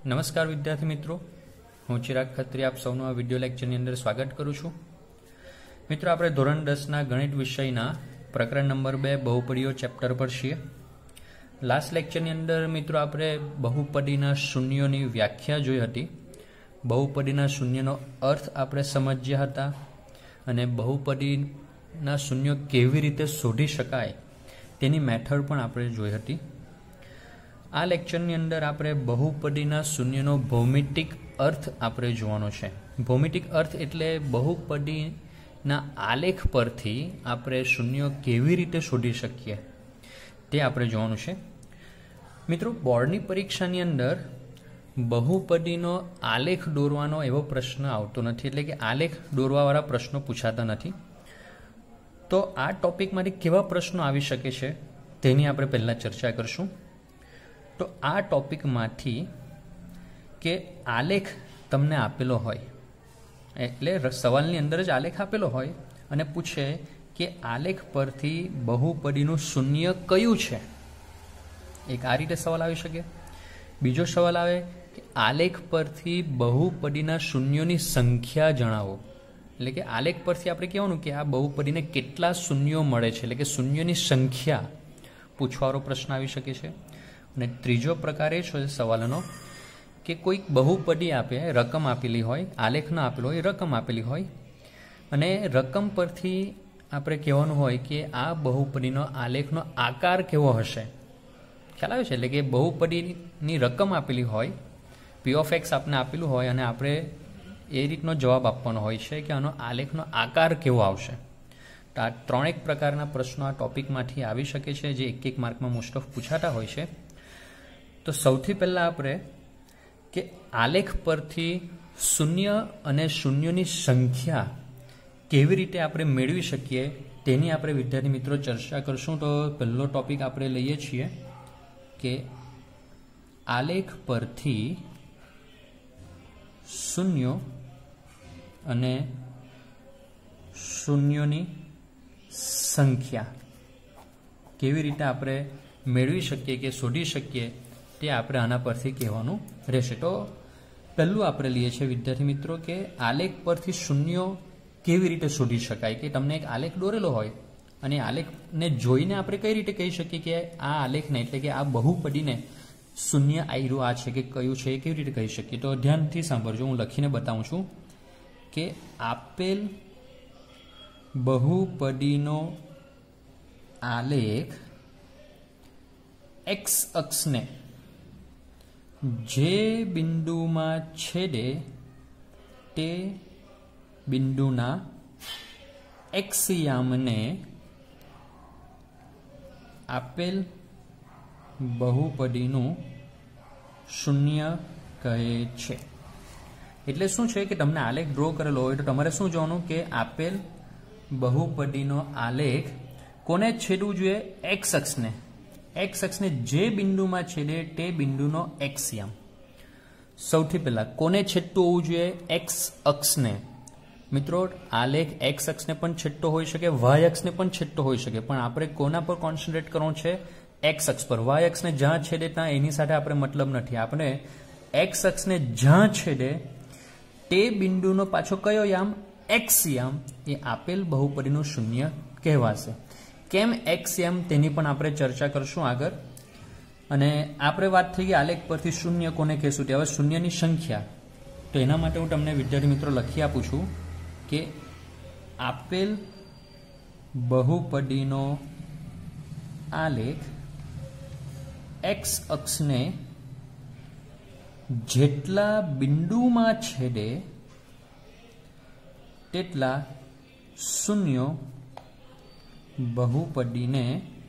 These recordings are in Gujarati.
नमस्कार विद्यार्थी मित्रों, हूँ चिराग खत्री आप सौનું આ વિડિયો લેક્ચરની અંદર સ્વાગત કરું છું। મિત્રો, આપણે ધોરણ 10ના ગણિત વિષયના પ્રકરણ નંબર 2 બહુપદીઓ ચેપ્ટર પર છીએ। લાસ્ટ લેક્ચરની અંદર મિત્રો આપણે બહુપદીના શૂન્યોની વ્યાખ્યા જોઈ હતી, બહુપદીના શૂન્યનો અર્થ આપણે સમજ્યા હતા અને બહુપદીના શૂન્યો કેવી રીતે શોધી શકાય તેની મેથડ પણ આપણે જોઈ હતી। આ લેક્ચરની અંદર આપણે બહુપદીના શૂન્યનો ભૌમિતિક અર્થ આપણે જોવાનો છે। ભૌમિતિક અર્થ એટલે બહુપદીના આલેખ પરથી આપણે શૂન્યો કેવી રીતે શોધી શકીએ તે આપણે જોવાનું છે। મિત્રો, બોર્ડની પરીક્ષાની અંદર બહુપદીનો આલેખ દોરવાનો એવો પ્રશ્ન આવતો નથી, એટલે કે આલેખ દોરવાવાળા પ્રશ્નો પૂછાતા નથી। તો આ ટોપિકમાંથી કેવા પ્રશ્નો આવી શકે છે તેની આપણે પહેલાં ચર્ચા કરશું। तो आ टॉपिक माथी के आलेख तमने आपेलो होय एटले सवालनी अंदर ज आलेख आपेलो होय अने पूछे कि आलेख परथी बहुपदीनुं शून्य कयुं छे। एक आ रीते सवाल आवी शके। बीजो सवाल आवे कि आलेख परथी बहुपदीना शून्योनी संख्या जणावो, એટલે કે આલેખ પરથી આપણે કહેવાનું કે આ બહુપદીને કેટલા શૂન્યો મળે છે, એટલે કે શૂન્યોની સંખ્યા પૂછવાનો પ્રશ્ન આવી શકે છે। અને ત્રીજો પ્રકાર એ છે સવાલનો કે કોઈક બહુપદી આપે, રકમ આપેલી હોય, આલેખ ન આપેલો હોય, રકમ આપેલી હોય અને રકમ પરથી આપણે કહેવાનું હોય કે આ બહુપદીનો આલેખનો આકાર કેવો હશે। ખ્યાલ આવે છે? એટલે કે બહુપદીની રકમ આપેલી હોય, પી ઓફ એક્સ આપને આપેલું હોય અને આપણે એ રીતનો જવાબ આપવાનો હોય છે કે આનો આલેખનો આકાર કેવો આવશે। તો આ ત્રણેક પ્રકારના પ્રશ્નો આ ટોપિકમાંથી આવી શકે છે, જે એક માર્કમાં મોસ્ટ ઓફ પૂછાતા હોય છે। तो सौथी पहला आपणे के आलेख परथी शून्य अने शून्योनी संख्या केवी रीते आपणे मेळवी शकीए तेनी आपणे विद्यार्थी मित्रों चर्चा करशुं। तो पहलो टॉपिक आपणे लईए छीए के आलेख परथी शून्यो अने शून्योनी संख्या केवी रीते आपणे मेळवी शकीए के शोधी शकीए ते आपणे आना परथी कहेवानुं रहेशे। तो पहलुं आपणे लईए छीए विद्यार्थी मित्रों के आलेख परथी शून्यो केवी रीते शोधी शकाय। के तमने एक आलेख दोरेलो होय अने आलेखने जोईने आपणे कई रीते कही शकीए के आ आलेखने एटले के आ बहुपदीने शून्य आयरू आ छे के कयुं छे केवी रीते कही शकीए। तो ध्यानथी सांभळजो, हुं लखीने बतावुं छुं के आपेल बहुपदीनो आलेख एक्स अक्ष ने जे बिंदु में छेदे ते बिंदुना एक्सियाम ने आपेल बहुपदीनु शून्य कहे छे। एटले शुं छे के तमने आलेख ड्रो करेलो होय तो तमारे शुं जोवानुं के आपेल बहुपदीनो आलेख कोने छेदवुं जोईए? एक्स अक्ष ने। एक्स अक्ष ने जे बिंदु में छेदे ते बिंदुनो एक्सियम। सौथी पहला कोने छेदतुं होवुं जोईए? एक्स अक्ष ने। मित्रों, आलेख एक्स अक्ष ने पण छेदतो होई शके, वाय अक्ष ने पण छेदतो होई शके, पण आपणे कोना पर कॉन्सन्ट्रेट करवुं छे? एक्स अक्ष पर। वाय अक्ष ने ज्यां छेदे त्यां एनी साथे आपणे मतलब नथी। आपणे एक्स अक्ष ने ज्यां छेदे ते बिंदुनो पाछो कयो याम? एक्सियम। ए आपेल बहुपदीनुं शून्य कहेवाशे। केम एक्सियम तेनी पण आपणे चर्चा करशुं आगळ। अने आपणे वात थई गई आलेख परथी शून्य कोने कहेशुं ते। हवे शून्यनी संख्या, तो एना माटे हुं तमने विद्यार्थी मित्रों लखी आपुं छुं के आपेल बहुपदीनो आलेख एक्स अक्ष ने जेटला बिंदुमां छेदे तेटला शून्यो बहुपदीने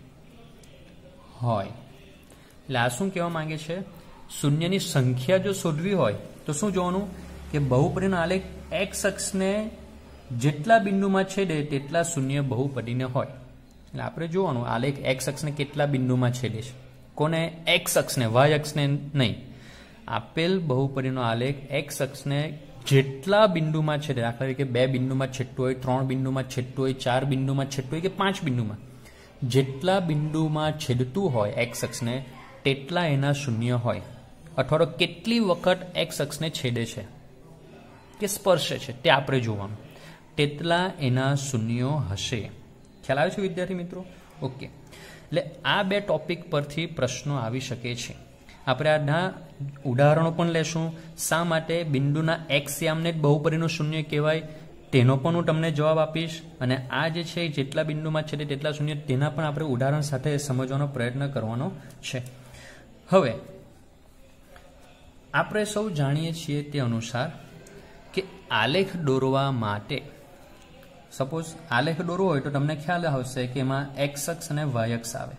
होय। એટલે આ શું કહેવા માંગે છે? શૂન્યની સંખ્યા જો શોધવી હોય તો શું જોવાનું કે બહુપદીનો આલેખ x અક્ષને જેટલા બિંદુમાં છેદે તેટલા શૂન્ય બહુપદીને હોય। એટલે આપણે જોવાનું આલેખ x અક્ષને કેટલા બિંદુમાં છેદે છે, કોને? x અક્ષને, y અક્ષને નહીં। આપેલ બહુપદીનો આલેખ x અક્ષને જેટલા બિંદુમાં છેદે, દાખલા તરીકે 2 બિંદુમાં છેદતું હોય, 3 બિંદુમાં છેદતું હોય, 4 બિંદુમાં છેદતું હોય કે 5 બિંદુમાં, જેટલા બિંદુમાં છેદતું હોય x અક્ષને તેટલા એના શૂન્ય હોય। અથવા તો કેટલી વખત એક્સ અક્ષને છેદે છે કે સ્પર્શે છે તે આપણે જોવાનું, તેટલા એના શૂન્યો હશે. ખ્યાલ આવે છે વિદ્યાર્થી મિત્રો? ઓકે, એટલે આ બે ટોપિક પરથી પ્રશ્નો આવી શકે છે. આપણે આના ઉદાહરણો પણ લેશું. શા માટે બિંદુના એક્સ યામને જ બહુપદીનું શૂન્ય કહેવાય તેનો પણ હું તમને જવાબ આપીશ, અને આ જે છે જેટલા બિંદુમાં છે તેટલા શૂન્ય તેના પણ આપણે ઉદાહરણ સાથે સમજવાનો પ્રયત્ન કરવાનો છે. હવે આપણે સૌ જાણીએ છીએ તે અનુસાર કે આલેખ દોરવા માટે, સપોઝ આલેખ દોરવો હોય તો તમને ખ્યાલ આવશે કે એમાં એક્સ અક્ષ અને વાય અક્ષ આવે,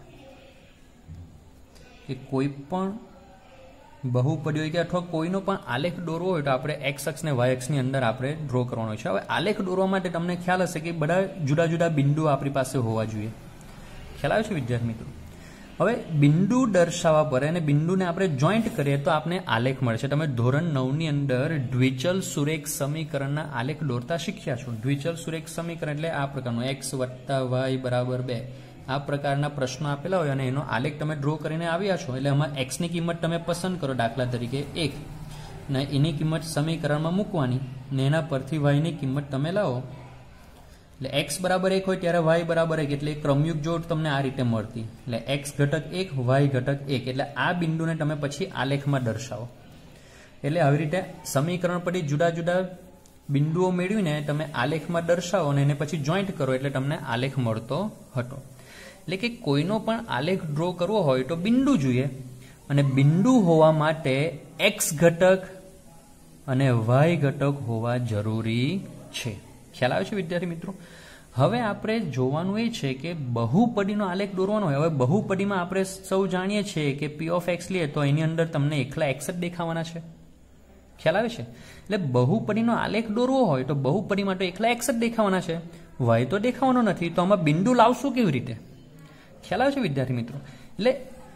કે કોઈ પણ બહુપદી હોય કે અથવા કોઈનો પણ આલેખ દોરવો હોય તો આપણે એક્સ અક્ષ અને વાય અક્ષની અંદર આપણે ડ્રો કરવાનો છે. હવે આલેખ દોરવા માટે તમને ખ્યાલ હશે કે બધા જુદા જુદા બિંદુ આપણી પાસે હોવા જોઈએ. ખ્યાલ આવે છે વિદ્યાર્થી મિત્રો? હવે બિંદુ દર્શાવવા પર અને બિંદુને આપણે જોઈન્ટ કરીએ તો આપણે આલેખ મળશે. તમે ધોરણ 9 ની અંદર દ્વિચલ સુરેખ સમીકરણના આલેખ દોરતા શીખ્યા છો. દ્વિચલ સુરેખ સમીકરણ એટલે આ પ્રકારનું x + y = 2 આ પ્રકારના પ્રશ્નો આપેલા હોય અને એનો આલેખ તમે ડ્રો કરીને આવ્યા છો. એટલે આમાં x ની કિંમત તમે પસંદ કરો, દાખલા તરીકે 1, ને એની કિંમત સમીકરણમાં મૂકવાની, ને એના પરથી y ની કિંમત તમે લાવો. એટલે x = 1 હોય ત્યારે y = 1, એટલે ક્રમયુગ જોડ તમને આ રીતે મળતી. એટલે x ઘટક 1 y ઘટક 1, એટલે આ બિંદુને તમે પછી આલેખમાં દર્શાવો. એટલે આવી રીતે સમીકરણ પરથી જુદા જુદા બિંદુઓ મેળવીને તમે આલેખમાં દર્શાવો અને એને પછી જોઈન્ટ કરો એટલે તમને આલેખ મળતો હતો. એટલે કે કોઈનો પણ આલેખ ડ્રો કરવો હોય તો બિંદુ જોઈએ, અને બિંદુ હોવા માટે x ઘટક અને y ઘટક હોવા જરૂરી છે. ખ્યાલ આવે છે વિદ્યાર્થી મિત્રો? હવે આપણે જોવાનું એ છે કે બહુપદીનો આલેખ દોરવાનો હોય. હવે બહુપદીમાં આપણે સૌ જાણીએ છીએ કે p of x લઈએ તો એની અંદર તમને એકલા x જ દેખાવાના છે. ખ્યાલ આવે છે? એટલે બહુપદીનો આલેખ દોરવો હોય તો બહુપદીમાં તો એકલા x જ દેખાવાના છે, y તો દેખાવાનો નથી. તો આમાં બિંદુ લાવશું કેવી રીતે? ખ્યાલ આવે છે વિદ્યાર્થી મિત્રો? એટલે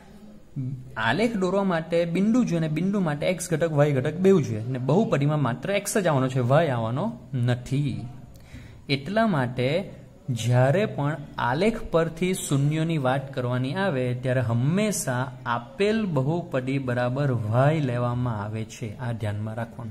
આલેખ દોરવા માટે બિંદુ જોઈએ, અને બિંદુ માટે x ઘટક y ઘટક બેઉ જોઈએ, અને બહુપદીમાં માત્ર x જ આવવાનો છે, y આવવાનો નથી. એટલા માટે જ્યારે પણ આલેખ પરથી શૂન્યોની વાત કરવાની આવે ત્યારે હંમેશા આપેલ બહુપદી બરાબર y લેવામાં આવે છે. આ ધ્યાનમાં રાખવાનું.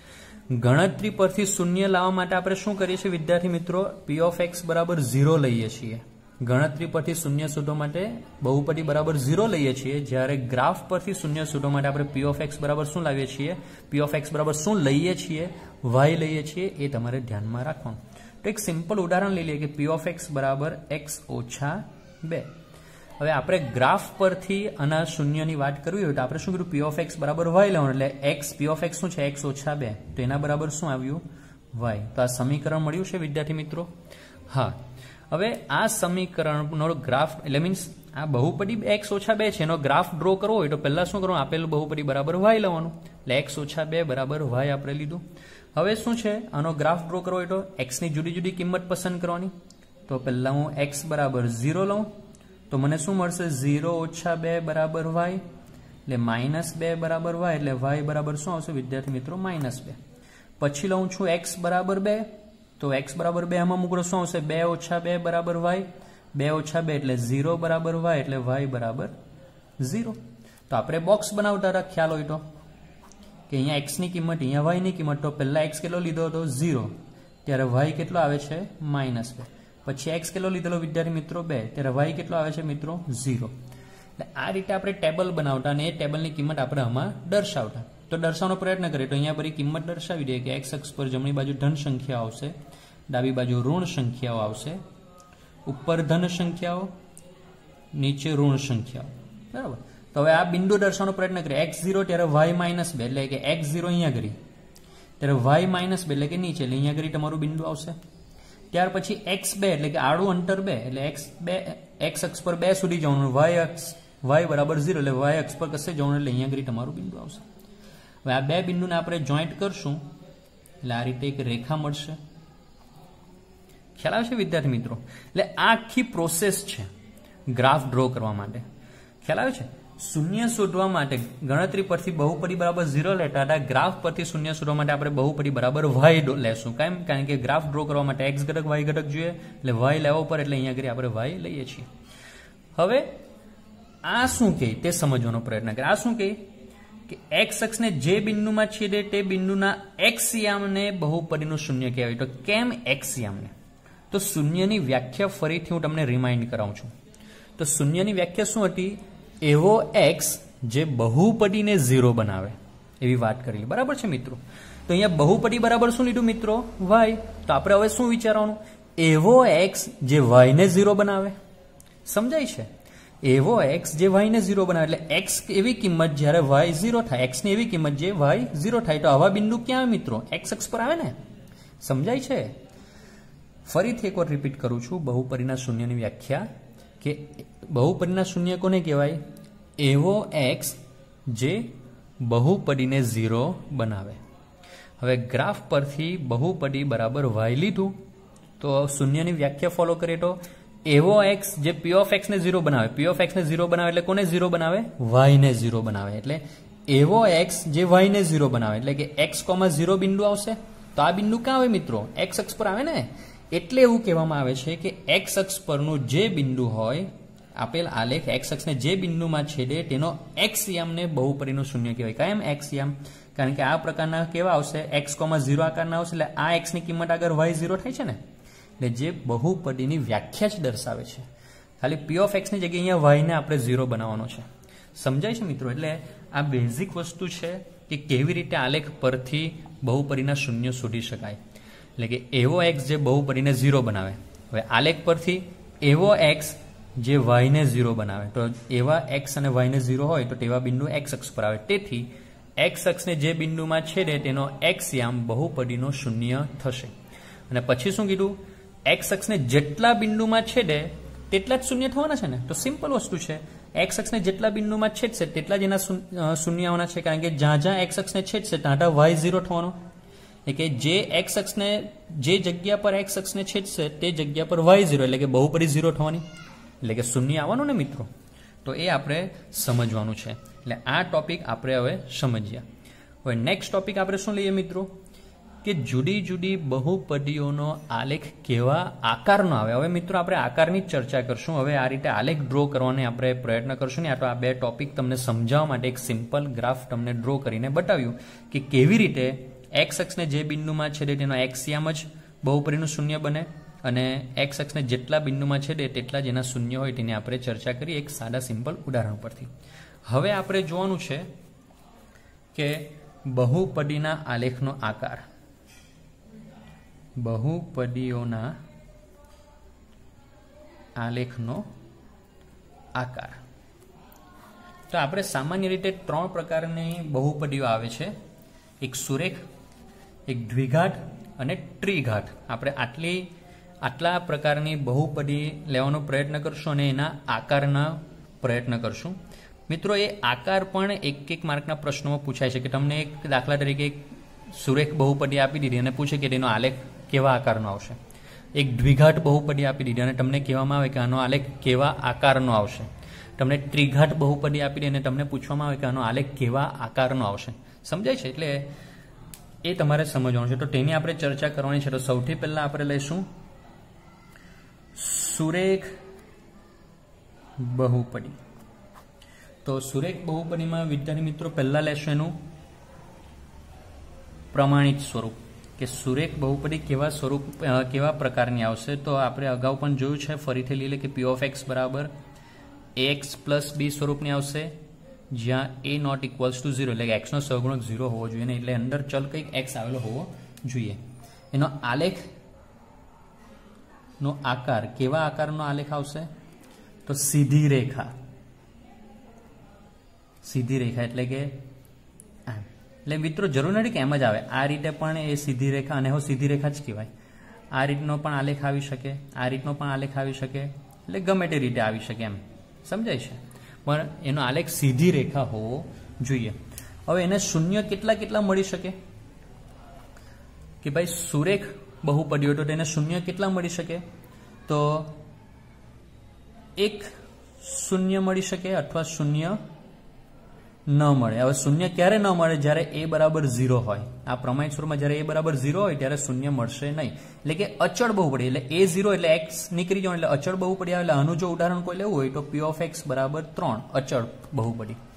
ગણતરી પરથી શૂન્ય લાવવા માટે આપણે શું કરીએ છીએ વિદ્યાર્થી મિત્રો? p of x = 0 લઈએ છીએ. ગણતરી પરથી શૂન્ય શોધવા માટે બહુપદી બરાબર 0 લઈએ છીએ. જ્યારે ગ્રાફ પરથી શૂન્ય શોધવા માટે આપણે p of x બરાબર શું લાવીએ છીએ? p of x બરાબર શું લઈએ છીએ? y લઈએ છીએ. એ તમારે ધ્યાનમાં રાખવાનું. તો એક સિમ્પલ ઉદાહરણ લઈ લઈએ કે p of x = x - 2. હવે આપણે ગ્રાફ પરથી આના શૂન્યની વાત કરવી હોય તો આપણે શું કર્યું? p of x બરાબર y લેવાનું, એટલે x p of x શું છે? x - 2. તો એના બરાબર શું આવ્યું? y. તો આ સમીકરણ મળ્યું છે વિદ્યાર્થી મિત્રો? હા. હવે આ સમીકરણનો ગ્રાફ એટલે મીન્સ આ બહુપદી x - 2 છે, એનો ગ્રાફ ડ્રો કરવો હોય તો પહેલા શું કરવું? આપેલું બહુપદી બરાબર y લેવાનું, એટલે x - 2 બરાબર y આપણે લીધું. હવે શું છે? આનો ગ્રાફ ડ્રો કરવો હોય તો x ની જુદી જુદી કિંમત પસંદ કરવાની. તો પહેલા હું x બરાબર 0 લઉં તો મને શું મળશે? 0 - 2 બરાબર y, એટલે -2 બરાબર y, એટલે y બરાબર શું આવશે વિદ્યાર્થી મિત્રો? -2. પછી લઉં છું x બરાબર 2, તો x બરાબર 2 આમાં મૂકો શું આવશે? 2 - 2 બરાબર y, 2 - 2 એટલે 0 બરાબર y, એટલે y બરાબર 0. તો આપણે બોક્સ બનાવતા હતા, ખ્યાલ હોય તો, કે અહીંયા x ની કિંમત, અહીંયા y ની કિંમત. તો પહેલા x કેટલો લીધો હતો? 0. ત્યારે y કેટલો આવે છે? -2. પછી x કેટલો લીધેલો વિદ્યાર્થી મિત્રો? 2. ત્યારે y કેટલો આવે છે મિત્રો? 0. એટલે આ રીતે આપણે ટેબલ બનાવતા અને એ ટેબલની કિંમત આપણે આમાં દર્શાવતા. તો દર્શાવવાનો પ્રયત્ન કરીએ તો અહીંયા બધી કિંમત દર્શાવી દઈએ કે x અક્ષ પર જમણી બાજુ ધન સંખ્યાઓ આવશે, ડાબી બાજુ ઋણ સંખ્યાઓ આવશે, ઉપર ધન સંખ્યાઓ, નીચે ઋણ સંખ્યાઓ. બરાબર? તો હવે આ બિંદુ દર્શાવવાનો પ્રયત્ન કરીએ. x0 ત્યારે y -2, એટલે કે x0 અહીંયા કરી, ત્યારે y -2 એટલે કે નીચે, એટલે અહીંયા કરી તમારું બિંદુ આવશે. ત્યાર પછી x2 એટલે કે આડું અંતર 2, એટલે x અક્ષ પર 2 સુધી જવાનું, y બરાબર 0 એટલે y અક્ષ પર કશે જવાનું, એટલે અહીંયા કરી તમારું બિંદુ આવશે. હવે આ બે બિંદુને આપણે જોઈન્ટ કરશું એટલે આ રીતે એક રેખા મળશે. ખ્યાલ આવે છે વિદ્યાર્થી મિત્રો? એટલે આ આખી પ્રોસેસ છે ગ્રાફ ડ્રો કરવા માટે. ખ્યાલ આવે છે? શૂન્ય શોધવા માટે ગણતરી પરથી બહુપદી બરાબર 0 લેતા હતા, ગ્રાફ પરથી શૂન્ય શોધવા માટે આપણે બહુપદી બરાબર y લેશું. કેમ? કારણ કે ગ્રાફ ડ્રો કરવા માટે x ઘટક y ઘટક જોઈએ, એટલે y લેવો પર, એટલે અહીંયા કરી આપણે y લઈએ છીએ. હવે આ શું કહે તે સમજવાનો પ્રયત્ન કરીએ. આ શું કહે કે એક્સ અક્ષને જે બિંદુમાં છેદે તે બિંદુના એક્સ યામને બહુપદીનું શૂન્ય કહેવાય. તો કેમ એક્સ યામને? તો શૂન્યની વ્યાખ્યા ફરીથી હું તમને રિમાઇન્ડ કરાવું છું. તો શૂન્યની વ્યાખ્યા શું હતી? એવો એક્સ જે બહુપદીને 0 બનાવે, એવી વાત કરેલી. બરાબર છે મિત્રો? તો અહીંયા બહુપદી બરાબર શું લીધું મિત્રો? વાય. તો આપણે હવે શું વિચારવાનું? એવો એક્સ જે વાય ને 0 બનાવે. સમજાય છે? એવો એક્સ જે વાય ને 0 બનાવે, એટલે એક્સ એવી કિંમત જ્યારે વાય 0 થાય, એક્સ ની એવી કિંમત જે વાય 0 થાય. તો આવા બિંદુ ક્યાં આવે મિત્રો? એક્સ અક્ષ પર આવે ને. સમજાય છે? ફરીથી એકવાર રિપીટ કરું છું બહુપદીના શૂન્યની વ્યાખ્યા, કે બહુપદીના શૂન્ય કોને કહેવાય? એવો એક્સ જે બહુપદીને 0 બનાવે. હવે ગ્રાફ પરથી બહુપદી બરાબર વાય લીધું, તો શૂન્યની વ્યાખ્યા ફોલો કરીએ તો એવો એક્સ જે પી ઓફ એક્સ ને 0 બનાવે. પી ઓફ એક્સ ને 0 બનાવે એટલે કોને 0 બનાવે? વાય ને 0 બનાવે. એટલે એવો એક્સ જે વાય ને 0 બનાવે, એટલે કે એક્સ, 0 બિંદુ આવશે. તો આ બિંદુ ક્યાં આવે મિત્રો? એક્સ અક્ષ પર આવે ને. એટલે એવું કહેવામાં આવે છે કે એક્સ અક્ષ પરનું જે બિંદુ હોય, આપેલ આલેખ એક્સ અક્ષને જે બિંદુમાં છેદે તેનો એક્સ યામને બહુપદીનું શૂન્ય કહેવાય. કાયમ એક્સ યામ? કારણ કે આ પ્રકારના કેવા આવશે? એક્સ, 0 આકારના આવશે. એટલે આ એક્સ ની કિંમત આગળ વાય 0 થાય છે ને. એટલે જે બહુપદીની વ્યાખ્યા જ દર્શાવે છે. ખાલી પી ઓફ એક્સ ની જગ્યાએ અહીંયા વાય ને આપણે 0 બનાવવાનો છે. સમજાય છે મિત્રો? એટલે આ બેઝિક વસ્તુ છે કે કેવી રીતે આલેખ પરથી બહુપદીના શૂન્ય શોધી શકાય. એટલે કે એવો એક્સ જે બહુપદીને 0 બનાવે. હવે આલેખ પરથી એવો એક્સ જે વાય ને 0 બનાવે. તો એવા એક્સ અને વાય ને 0 હોય તો તેવા બિંદુ એક્સ અક્ષ પર આવે. તેથી એક્સ અક્ષને જે બિંદુમાં છેદે તેનો એક્સ યામ બહુપદીનો શૂન્ય થશે. અને પછી શું કીધું? એક્સ અક્ષને જેટલા બિંદુમાં છેદે તેટલા જ શૂન્ય થવાના છે ને. તો સિમ્પલ વસ્તુ છે. એક્સ અક્ષને જેટલા બિંદુમાં છેદશે તેટલા જ એના શૂન્ય આવવાના છે. કારણ કે જ્યાં જ્યાં એક્સ અક્ષને છેદશે ત્યાં વાય 0 થવાનો. એટલે કે જે એક્સ અક્ષને જે જગ્યા પર એક્સ અક્ષને છેદશે તે જગ્યા પર વાય 0, એટલે કે બહુપદી 0 થવાની. એટલે કે શૂન્ય આવવાનું ને મિત્રો. તો એ આપણે સમજવાનું છે. એટલે આ ટોપિક આપણે હવે સમજ્યા. હવે નેક્સ્ટ ટોપિક આપણે શું લઈએ મિત્રો? કે જુદી જુદી બહુપદીઓનો આલેખ કેવા આકારનો આવે. હવે મિત્રો આપણે આકારની જ ચર્ચા કરશું. હવે આ રીતે આલેખ ડ્રો કરવાનો આપણે પ્રયત્ન કરશું ને. આ તો આ બે ટોપિક તમને સમજાવવા માટે એક સિમ્પલ ગ્રાફ તમને ડ્રો કરીને બતાવ્યું કે કેવી રીતે એક્સ અક્ષને જે બિંદુમાં છેદે તેનો એક્સ યામ જ બહુપદીનું શૂન્ય બને, અને એક્સ અક્ષને જેટલા બિંદુમાં છેદે તેટલા જ એના શૂન્ય હોય તેની આપણે ચર્ચા કરી એક સાદા સિમ્પલ ઉદાહરણ પરથી. હવે આપણે જોવાનું છે કે બહુપદીના આલેખનો આકાર. બહુપદીઓના આલેખનો આકાર. તો આપણે સામાન્ય રીતે 3 પ્રકારની બહુપદીઓ આવે છે. એક સુરેખ, એક દ્વિઘાત અને ત્રિઘાત. આપણે આટલા પ્રકારની બહુપદી લેવાનો પ્રયત્ન કરશું અને એના આકારના પ્રયત્ન કરશું. મિત્રો એ આકાર પણ એક માર્કના પ્રશ્નોમાં પૂછાય છે. કે તમને એક દાખલા તરીકે એક સુરેખ બહુપદી આપી દીધી અને પૂછે કે તેનો આલેખ કેવા આકારનો આવશે. એક દ્વિઘાત બહુપદી આપી દીધી અને તમને કહેવામાં આવે કે આનો આલેખ કેવા આકારનો આવશે. તમને ત્રિઘાત બહુપદી આપી દે અને તમને પૂછવામાં આવે કે આનો આલેખ કેવા આકારનો આવશે. સમજાય છે? એટલે એ તમારે સમજવાનું છે. તો તેની આપણે ચર્ચા કરવાની છે. તો સૌથી પહેલા આપણે લઈશું સુરેખ બહુપદી. તો સુરેખ બહુપદીમાં વિદ્યાર્થી મિત્રો પહેલા લેશું એનું પ્રમાણિત સ્વરૂપ, કે સુરેખ બહુપદી કેવા પ્રકારની આવશે. તો આપણે અગાઉ પણ જોયું છે, ફરીથી લઈ લે કે પી ઓફ એક્સ બરાબર ax પ્લસ બી સ્વરૂપની આવશે, જ્યાં a નોટ ઇક્વલ્સ ટુ 0, એટલે કે એક્સનો સહગુણક 0 હોવો જોઈએ ને. એટલે અંદર ચલ કંઈક એક્સ આવેલો હોવો જોઈએ. એનો આલેખ નો આકાર કેવા આકારનો આલેખ આવશે? તો સીધી રેખા. સીધી રેખા એટલે કે એટલે મિત્રો જરૂર નથી કે એમ જ આવે. આ રીતે પણ એ સીધી રેખા, અને હવે સીધી રેખા જ કહેવાય. આ રીતનો પણ આલેખ આવી શકે, આ રીતનો પણ આલેખ આવી શકે, એટલે ગમે તે રીતે આવી શકે એમ. સમજાય છે? પણ એનો આલેખ સીધી રેખા હોવો જોઈએ. હવે એને શૂન્ય કેટલા મળી શકે? કે ભાઈ સુરેખ બહુપદી તો તેને શૂન્ય કેટલા મળી શકે? તો એક શૂન્ય મળી શકે અથવા શૂન્ય ન મળે. હવે શૂન્ય ક્યારે ન મળે? જ્યારે a બરાબર 0 હોય. આ પ્રમાણિત સ્વરૂપમાં જ્યારે a બરાબર 0 હોય ત્યારે શૂન્ય મળશે નહીં. એટલે કે અચળ બહુપદી, એટલે a0 એટલે x નીકળી જવાનું, એટલે અચળ બહુપદી આવે. એટલે આનું જો ઉદાહરણ કોઈ લેવું હોય તો p of x બરાબર 3 અચળ બહુપદી.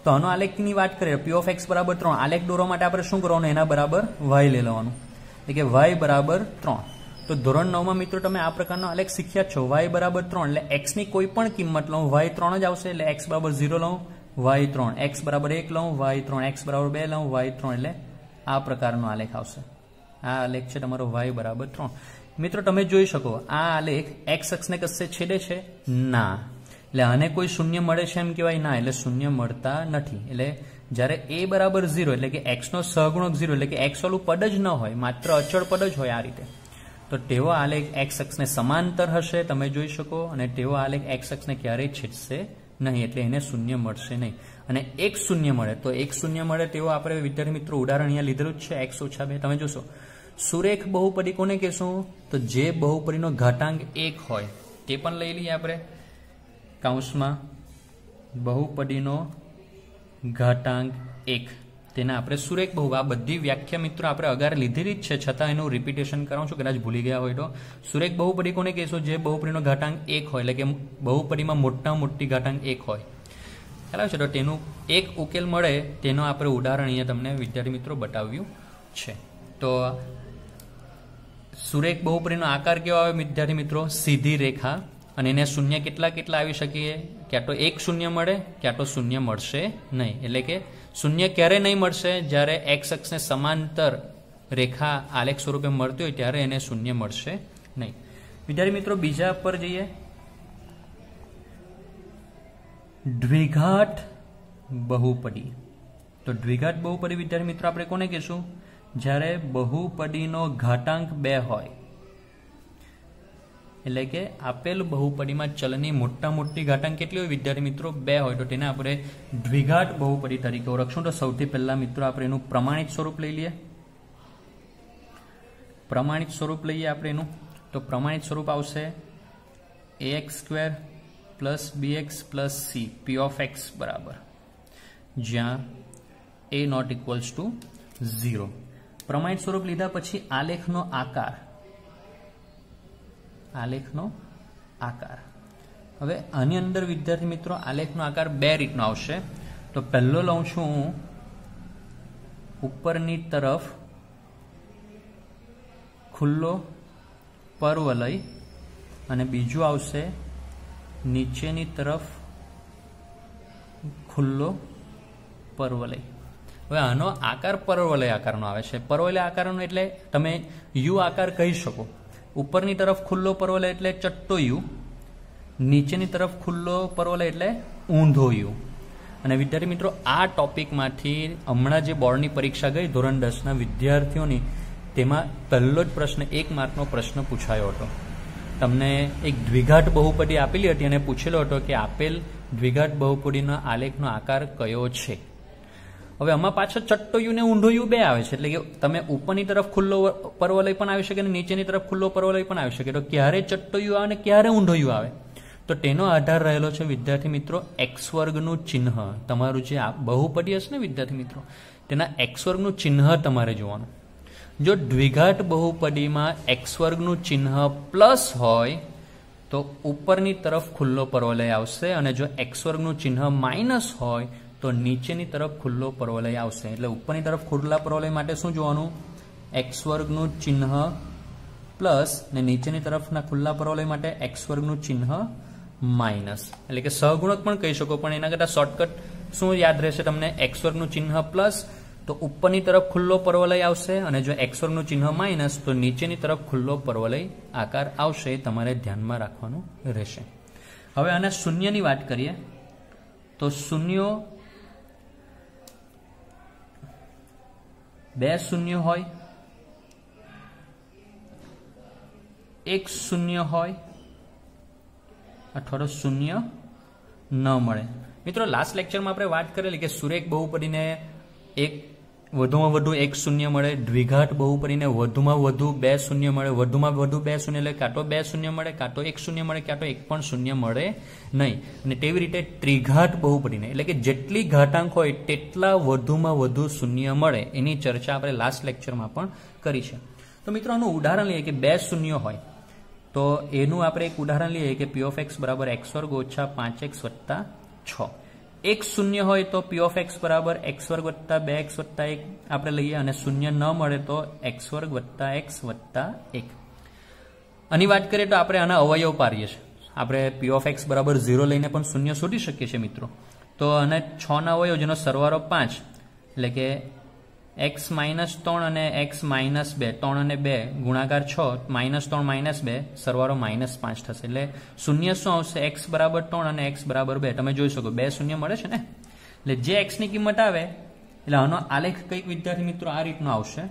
તો આનો આલેખની વાત કરીએ પી ઓફ એક્સ બરાબર 3 આલેખ દોરવા માટે આપણે શું કરવાનું એના બરાબર y લઈ લેવાનું એટલે કે y બરાબર 3 તો ધોરણ 9 માં મિત્રો તમે આ પ્રકારનો આલેખ શીખ્યા છો y બરાબર 3 એટલે x ની કોઈ પણ કિંમત લઉં y 3 જ આવશે એટલે x બરાબર 0 લઉં y 3 x બરાબર 1 લઉં y 3 x બરાબર 2 લઉં y 3 એટલે આ પ્રકારનો આલેખ આવશે આ આલેખ છે તમારો y બરાબર 3 મિત્રો તમે જોઈ શકો આ આલેખ x અક્ષને કશે છેદે છે ના એટલે આને કોઈ શૂન્ય મળે છે એમ કહેવાય ના એટલે શૂન્ય મળતા નથી એટલે જ્યારે a બરાબર 0 એટલે કે x નો સહગુણક 0 એટલે કે x વાળું પદ જ ન હોય માત્ર અચળ પદ જ હોય આ રીતે તો તેવો આલેખ x અક્ષને સમાંતર હશે તમે જોઈ શકો અને તેવો આલેખ x અક્ષને ક્યારેય છેદશે નહીં એટલે એને શૂન્ય મળશે નહીં અને એક શૂન્ય મળે તો એક શૂન્ય મળે તેવો આપણે વિદ્યાર્થી મિત્રો ઉદાહરણ અહીંયા લીધેલું જ છે x - 2 તમે જોશો સુરેખ બહુપદી કોને કહેશું તો જે બહુપદીનો ઘાતાંક 1 હોય તે પણ લઈ લઈએ આપણે કૌંસમાં બહુપદીનો ઘાતાંક 1 તેને આપણે સુરેખ બહુ આ બધી વ્યાખ્યા મિત્રો આપણે અગાર લીધેલી જ છે છતાં એનું રિપીટેશન કરાવું છું કદાચ ભૂલી ગયા હોય તો સુરેખ બહુપદી કોને કહેશું જે બહુપદીનો ઘાતાંક 1 હોય એટલે કે બહુપદીમાં મોટા મોટી ઘાતાંક 1 હોય ખ્યાલ છે તો તેનું એક ઉકેલ મળે તેનો આપણે ઉદાહરણ અહીંયા તમને વિદ્યાર્થી મિત્રો બતાવ્યું છે તો સુરેખ બહુપદીનો આકાર કેવો આવે વિદ્યાર્થી મિત્રો સીધી રેખા અને એને શૂન્ય કેટલા આવી શકીએ ક્યાં તો એક શૂન્ય મળે ક્યાં તો શૂન્ય મળશે નહીં એટલે કે શૂન્ય ક્યારે નહીં મળશે જ્યારે x અક્ષને સમાંતર રેખા આલેખ સ્વરૂપે મળતી હોય ત્યારે એને શૂન્ય મળશે નહીં વિદ્યાર્થી મિત્રો બીજા પર જઈએ દ્વિઘાત બહુપદી તો દ્વિઘાત બહુપદી વિદ્યાર્થી મિત્રો આપણે કોને કહેશું જ્યારે બહુપદીનો ઘાતાંક 2 હોય એટલે કે આપેલ બહુપદીમાં ચલની મોટા મોટી ઘાતાંક કેટલી હોય વિદ્યાર્થી મિત્રો 2 હોય તો તેને આપણે દ્વિઘાત બહુપદી તરીકે ઓળખશું તો સૌથી પહેલા મિત્રો આપણે એનું પ્રમાણિત સ્વરૂપ લઈ લઈએ પ્રમાણિત સ્વરૂપ લઈએ આપણે એનું તો પ્રમાણિત સ્વરૂપ આવશે ax² + bx + c p of x બરાબર જ્યાં a ≠ 0 પ્રમાણિત સ્વરૂપ લીધા પછી આલેખનો આકાર હવે આની અંદર વિદ્યાર્થી મિત્રો આલેખનો આકાર 2 રીતનો આવશે તો પહેલો લઉં છું હું ઉપરની તરફ ખુલ્લો પરવલય અને બીજું આવશે નીચેની તરફ ખુલ્લો પરવલય હવે આનો આકાર પરવલય આકારનો આવે છે પરવલય આકારનો એટલે તમે યુ આકાર કહી શકો ઉપરની તરફ ખુલ્લો પરવલય એટલે ચટ્ટો યુ નીચેની તરફ ખુલ્લો પરવલય એટલે ઊંધો યુ અને વિદ્યાર્થી મિત્રો આ ટોપિકમાંથી હમણાં જે બોર્ડની પરીક્ષા ગઈ ધોરણ 10ના વિદ્યાર્થીઓની તેમાં પહેલો જ પ્રશ્ન 1 માર્કનો પ્રશ્ન પૂછાયો હતો તમને એક દ્વિઘાત બહુપદી આપેલી હતી અને પૂછેલો હતો કે આપેલ દ્વિઘાત બહુપદીના આલેખનો આકાર કયો છે હવે આમાં પાછળ ચટ્ટો યુ ને ઊંધો યુ 2 આવે છે એટલે કે તમે ઉપરની તરફ ખુલ્લો પરવલય પણ આવી શકે અને નીચેની તરફ ખુલ્લો પરવલય પણ આવી શકે તો ક્યારે ચટ્ટો યુ આવે અને ક્યારે ઊંધો યુ આવે તો તેનો આધાર રહેલો છે વિદ્યાર્થી મિત્રો x² નું ચિહ્ન તમારું જે બહુપદી હશે ને વિદ્યાર્થી મિત્રો તેના x² નું ચિહ્ન તમારે જોવાનું જો દ્વિઘાત બહુપદીમાં x² નું ચિહ્ન પ્લસ હોય તો ઉપરની તરફ ખુલ્લો પરવલય આવશે અને જો x² નું ચિહ્ન માઇનસ હોય તો નીચેની તરફ ખુલ્લો પરવલય આવશે એટલે ઉપરની તરફ ખુલ્લા પરવલય માટે શું જોવાનું x² નું ચિહ્ન પ્લસ ને નીચેની તરફના ખુલ્લા પરવલય માટે x² નું ચિહ્ન માઇનસ એટલે કે સહગુણક પણ કહી શકો પણ એના કરતા શોર્ટકટ શું યાદ રહેશે તમને x² નું ચિહ્ન પ્લસ તો ઉપરની તરફ ખુલ્લો પરવલય આવશે અને જો x² નું ચિહ્ન માઇનસ તો નીચેની તરફ ખુલ્લો પરવલય આકાર આવશે તમારે ધ્યાનમાં રાખવાનું રહેશે હવે આના શૂન્યની વાત કરીએ તો શૂન્યો 2 શૂન્ય હોય 1 શૂન્ય હોય અથવા તો શૂન્ય ન મળે મિત્રો લાસ્ટ લેક્ચરમાં આપણે વાત કરેલી કે સુરેખ બહુપદીને વધુમાં વધુ 1 શૂન્ય મળે દ્વિઘાત બહુપદીને વધુમાં વધુ 2 શૂન્ય મળે વધુમાં વધુ 2 શૂન્ય એટલે કાં તો 2 શૂન્ય મળે કાં તો 1 શૂન્ય મળે કાં તો 1 પણ શૂન્ય મળે નહીં અને તેવી રીતે ત્રિઘાત બહુપદીને એટલે કે જેટલી ઘાતાંક હોય તેટલા વધુમાં વધુ શૂન્ય મળે એની ચર્ચા આપણે લાસ્ટ લેક્ચરમાં પણ કરી છે તો મિત્રો આનું ઉદાહરણ લઈએ કે 2 શૂન્ય હોય તો એનું આપણે એક ઉદાહરણ લઈએ કે p of x બરાબર x² - 5x + 6 એક શૂન્ય હોય તો પી ઓફ એક્સ બરાબર એક્સ વર્ગ વત્તા 2x વત્તા 1 આપણે લઈએ, અને શૂન્ય ન મળે તો એક્સ વર્ગ વત્તા એક્સ વત્તા 1. આની વાત કરીએ તો આપણે આના અવયવ પાડીએ છીએ. આપણે પી ઓફ એક્સ બરાબર 0 લઈને પણ શૂન્ય શોધી શકીએ છીએ મિત્રો. તો અને 6 ના અવયવ જેનો સરવાળો 5, એટલે કે એક્સ માઇનસ 3 અને એક્સ માઇનસ 2, 3 અને 2 ગુણાકાર 6, -3 -2 સરવાળો -5 થશે. એટલે શૂન્ય શું આવશે? એક્સ બરાબર 3 અને એક્સ બરાબર 2. તમે જોઈ શકો 2 શૂન્ય મળે છે ને. એટલે જે એક્સની કિંમત આવે એટલે આનો આલેખ કંઈક વિદ્યાર્થી મિત્રો આ રીતનો આવશે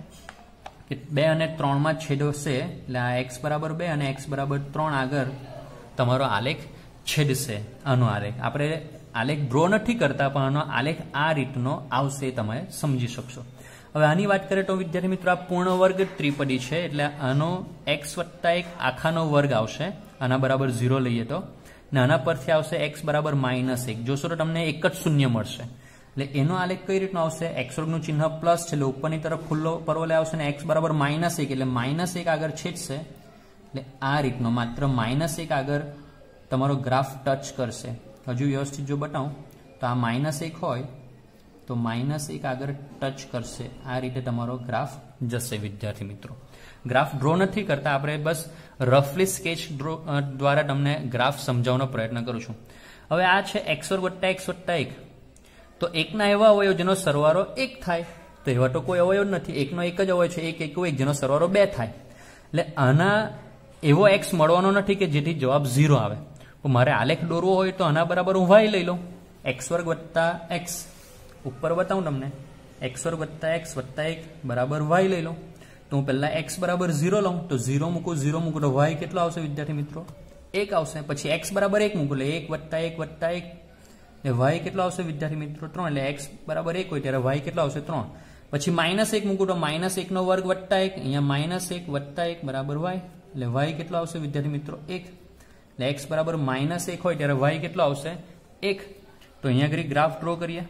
કે 2 અને 3 માં છેદશે, એટલે આ એક્સ બરાબર 2 અને એક્સ બરાબર 3 આગળ તમારો આલેખ છેદશે. આનો આલેખ આપણે આલેખ ડ્રો નથી કરતા, પણ આનો આલેખ આ રીતનો આવશે, તમે સમજી શકશો. હવે આની વાત કરીએ તો વિદ્યાર્થી મિત્રો આ પૂર્ણ વર્ગ ત્રિપદી છે, એટલે આનો x વત્તા 1 આખાનો વર્ગ આવશે. આના બરાબર 0 લઈએ તો, ને આના પરથી આવશે x બરાબર -1. જોશો તો તમને એક જ શૂન્ય મળશે. એટલે એનો આલેખ કઈ રીતનો આવશે? x વર્ગનું ચિહ્ન પ્લસ છે, એટલે ઉપરની તરફ ખુલ્લો પરવલય આવશે, ને x બરાબર -1 એટલે -1 આગળ છેદશે. એટલે આ રીતનો માત્ર -1 આગળ તમારો ગ્રાફ ટચ કરશે. હજુ વ્યવસ્થિત જો બતાવું તો આ -1 હોય તો -1 આગળ ટચ કરશે. આ રીતે તમારો ગ્રાફ જશે વિદ્યાર્થી મિત્રો. ગ્રાફ ડ્રો નથી કરતા, આપણે બસ રફલી સ્કેચ ડ્રો દ્વારા તમને ગ્રાફ સમજાવવાનો પ્રયત્ન કરું છું. હવે આ છે એક્સ વર્ગ વત્તા એક્સ વત્તા 1. તો એકના એવા અવયવ જેનો સરવાળો 1 થાય, તો એવા તો કોઈ અવયવ નથી. એકનો એક જ અવયવ છે 1 1 1 જેનો સરવાળો 2 થાય. એટલે આના એવો એક્સ મળવાનો નથી કે જેથી જવાબ 0 આવે. મારે આલેખ દોરવો હોય તો આના બરાબર હું y લઈ લઉં, એક્સ વર્ગ વત્તા એક્સ. ઉપર બતાવું તમને, એક્સ વર્ગ વત્તા એક્સ વત્તા 1 બરાબર y લઈ લઉં. તો હું પહેલા એક્સ બરાબર 0 લઉં, તો 0 મૂકું તો y કેટલો આવશે વિદ્યાર્થી મિત્રો? 1 આવશે. પછી એક્સ બરાબર 1 મૂકું એટલે 1 વત્તા 1 વત્તા 1, એટલે y કેટલો આવશે વિદ્યાર્થી મિત્રો? 3. એટલે એક્સ બરાબર 1 હોય ત્યારે y કેટલો આવશે? 3. પછી -1 મૂકું તો -1 નો વર્ગ વત્તા 1, અહીંયા -1 વત્તા 1 બરાબર y, એટલે y કેટલો આવશે વિદ્યાર્થી મિત્રો? 1. એટલે x બરાબર -1 હોય ત્યારે y કેટલો આવશે? 1. તો અહીંયા આગળ ગ્રાફ ડ્રો કરીએ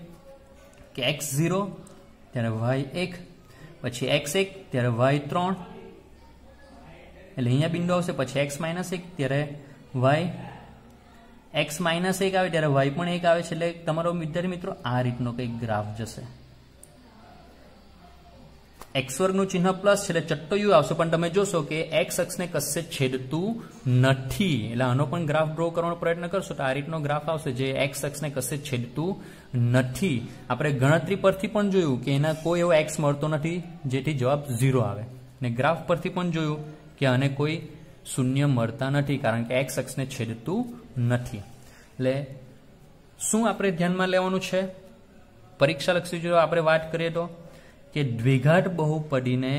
કે x0 ત્યારે y 1, પછી x1 ત્યારે y 3, એટલે અહીંયા બિંદુ આવશે. પછી x -1 ત્યારે y, x -1 આવે ત્યારે y પણ 1 આવે છે. એટલે તમારો વિદ્યાર્થી મિત્રો આ રીતનો કંઈક ગ્રાફ જશે. એક્સ વર્ગનું ચિહ્ન પ્લસ છે એટલે ચટ્ટો યુ આવશે, પણ તમે જોશો કે એક્સ અક્ષને કશે છેદતું નથી. એટલે આનો પણ ગ્રાફ ડ્રો કરવાનો પ્રયત્ન કરશો તો આ રીતનો ગ્રાફ આવશે જે એક્સ અક્ષને કશે છેદતું નથી. આપણે ગણતરી પરથી પણ જોયું કે એના કોઈ એવો એક્સ મળતો નથી જેથી જવાબ 0 આવે, ને ગ્રાફ પરથી પણ જોયું કે આને કોઈ શૂન્ય મળતા નથી કારણ કે એક્સ અક્ષને છેદતું નથી. એટલે શું આપણે ધ્યાનમાં લેવાનું છે પરીક્ષાલક્ષી જો આપણે વાત કરીએ તો કે દ્વિઘાત બહુપદીને